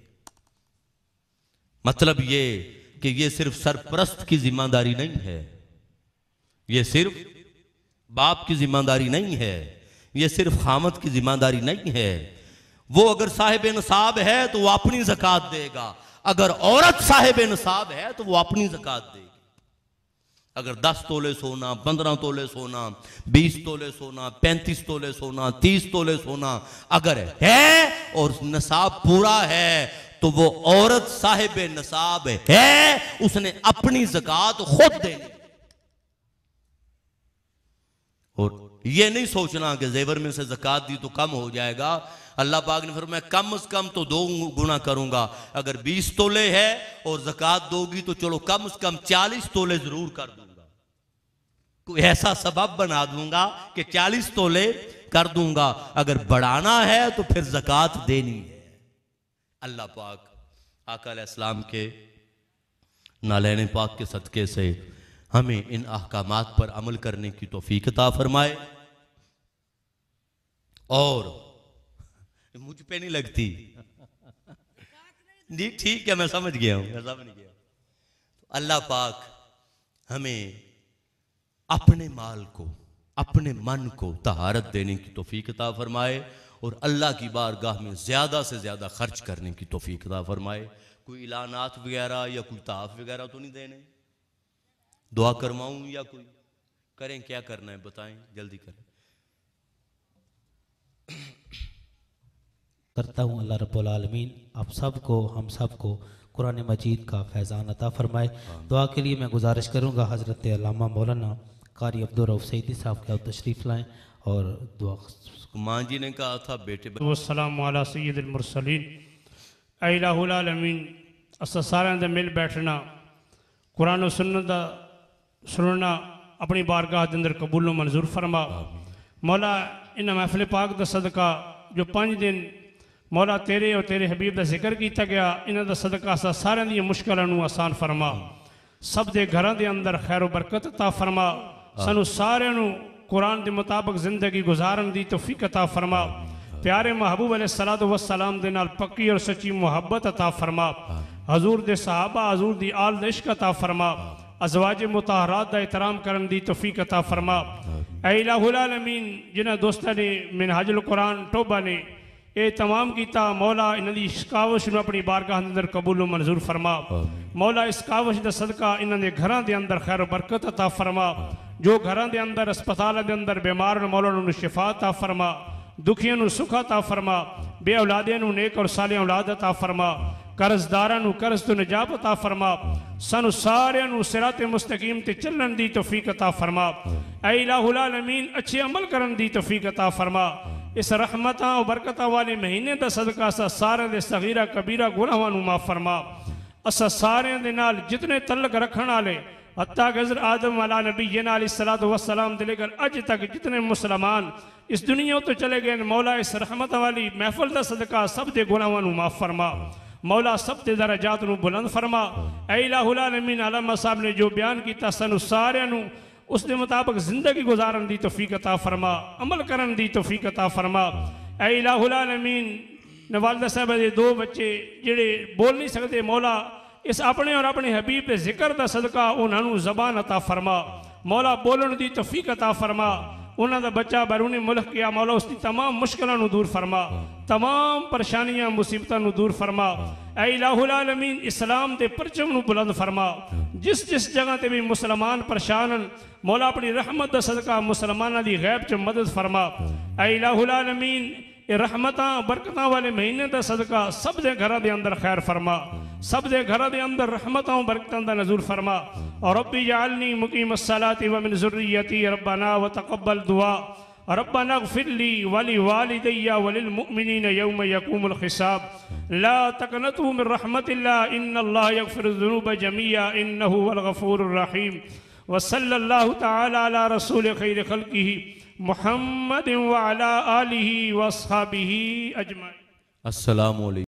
मतलब ये कि ये सिर्फ सरपरस्त की जिम्मेदारी नहीं है, ये सिर्फ बाप की जिम्मेदारी नहीं है, ये सिर्फ खामद की जिम्मेदारी नहीं है। वो अगर साहिब नसाब है तो वो अपनी ज़कात देगा, अगर औरत साहिब नसाब है तो वो अपनी ज़कात देगी। अगर 10 तोले सोना, 15 तोले सोना, 20 तोले सोना, 35 तोले सोना, 30 तोले सोना अगर है और नसाब पूरा है तो वो औरत साहिब नसाब है, उसने अपनी ज़कात खुद देनी। और ये नहीं सोचना कि जेवर में से ज़कात दी तो कम हो जाएगा। अल्लाह पाक ने फरमाया कम से कम तो 2 गुना करूंगा। अगर 20 तोले है और ज़कात दोगी तो चलो कम से कम 40 तोले जरूर कर दूंगा, कोई ऐसा सबब बना दूंगा कि 40 तोले कर दूंगा। अगर बढ़ाना है तो फिर ज़कात देनी है। अल्लाह पाक आका अलैहिस्सलाम के नालैन पाक के सदके से हमें इन अहकामात पर अमल करने की तौफीक अता फरमाए। और मुझ पे नहीं लगती जी, ठीक है, मैं समझ गया हूं, मैं समझ गया। तो अल्लाह पाक हमें अपने माल को, अपने मन को तहारत देने की तौफीक अता फरमाए और अल्लाह की बारगाह में ज़्यादा से ज़्यादा खर्च करने की तौफीक अता फरमाए। कोई इलानात वगैरह या कोई तहफ़ वगैरह तो नहीं देने, दुआ करवाऊं या कोई करें, क्या करना है बताएं, जल्दी करें। करता हूँ अल्लाह रब्बुल आलमीन आप सबको, हम सबको कुरान मजीद का फैज़ान अता फरमाए। दुआ के लिए मैं गुजारिश करूँगा हज़रत अल्लामा मौलाना कारी अब्दुल रऊफ़ सईदी साहब के तशरीफ़ लाएँ और दुआ। माँ जी ने कहा था बेटे वस्सलामु अला सय्यिदिल मुरसलीन, इलाहुल आलमीन असां सारिਆਂ दे मिल बैठना कुरान और सुन्नत दा सुनना अपनी बारगाह के अंदर कबूल मंजूर फरमा। मौला इन महफिल पाक दा सदका जो 5 दिन मौला तेरे और तेरे हबीब का जिक्र किया गया, इन्हों का सदका सा सारे दी मुश्किलों आसान फरमा, सब के घरों के अंदर खैर बरकत अता फरमा, सानू सारे कुरान के मुताबिक जिंदगी गुजारन की तौफीक अता फरमा। प्यारे महबूब अलैहिस्सलातु वस्सलाम दे नाल पक्की और सच्ची मुहब्बत अता फरमा। हजूर दे सहाबा हजूर दी आल दे इश्क अता फरमा। अज़वाज मुताहरात दा एहतराम करन दी तौफीक अता फरमा। ऐ इलाहुल आलमीन जिन्हां दोस्तां ने मिनहाजुल कुरान टोबा ने ये तमाम किया, मौला इन्हां दी इस कावश नूं अपनी बारगाह अंदर कबूल मंजूर फरमा। मौला इस कावश दा सदका इन्हां दे घरां दे अंदर खैर बरकत अता फरमा। जो घरां दे अंदर अस्पताल दे अंदर बीमार मौला नूं शिफा अता फरमा, दुखियां नूं सुख अता फरमा, बे औलादियां नूं नेक और सालिह औलाद अता फरमा, कर्जदारां नूं कर्ज तो निजात अता फरमा, सानू सारियां नूं सिराते मुस्तकीम ते चलण दी तौफीक अता फरमा। ऐ इलाहुल आलमीन अच्छे अमल करन दी तौफीक अता फरमा। इस रहमतां और बरकतां वाले महीने दा सदका असां सारे दे सगीरा कबीरा गुनाहां नूं माफ फरमा। असां सारियां दे नाल जितने तल्लक रखण वाले हत्ता गज़र आदम वाला नबी अलैहिस्सलातु वस्सलाम से लेकर अज तक जितने मुसलमान इस दुनिया तो चले गए, मौला इस रहमत वाली महफिल का सदका सब दे गुनाहां नूं माफ़ फरमा, मौला सब दे दराजात नूं बुलंद फरमा। ऐ इलाहुल आलमीन आलमा साहब ने जो बयान किया सानू सारियां नूं उस दे मुताबिक जिंदगी गुजारन दी तौफीक अता फरमा, अमल करन दी तौफीक अता फरमा। ऐ इलाहुल आलमीन नवालदा साहब के दो बच्चे जिहड़े बोल नहीं सकते, मौला इस अपने और अपने हबीब के जिक्र का सदका उन्होंने जबान अता फरमा, मौला बोलन की तौफीक अता फरमा। उन्होंने बच्चा बैरूनी मुल्क गया, मौला उसकी तमाम मुश्किलों दूर फरमा, तमाम परेशानियां मुसीबतों दूर फरमा। ऐ इलाहुल आलमीन इस्लाम के परचम नूं बुलंद फरमा। जिस जिस जगह ते भी मुसलमान परेशान हैं, मौला अपनी रहमत का सदका मुसलमानों की गैब च मदद फरमा। ऐ इलाहुल आलमीन ये रहमतां बरकतां वाले महीने का सदका सब दे घरां दे अंदर खैर फरमा, सब दे घरां दे अंदर रहमतां बरकतां दा नज़ूल फरमा। और रब्बी जअलनी मुकीमस सलाती व मिन ज़ुर्रियती रब्बना व तक़ब्बल दुआ रब्बना इग़फ़िर ली व लिवालिदैया व लिल मुअमिनीन यौम यक़ूमुल हिसाब। ला तक़नतू मिन रहमतिल्लाह इन्नल्लाह यग़फ़िरु ज़ुनूब जमीआ इन्नहु हुवल गफ़ूरुर रहीम। व सल्लल्लाहु तआला अला रसूल खैर खल्क़िही मुहम्मद व अला आलिही व अस्हाबिही अजमाइन। अस्सलामु अलैकुम।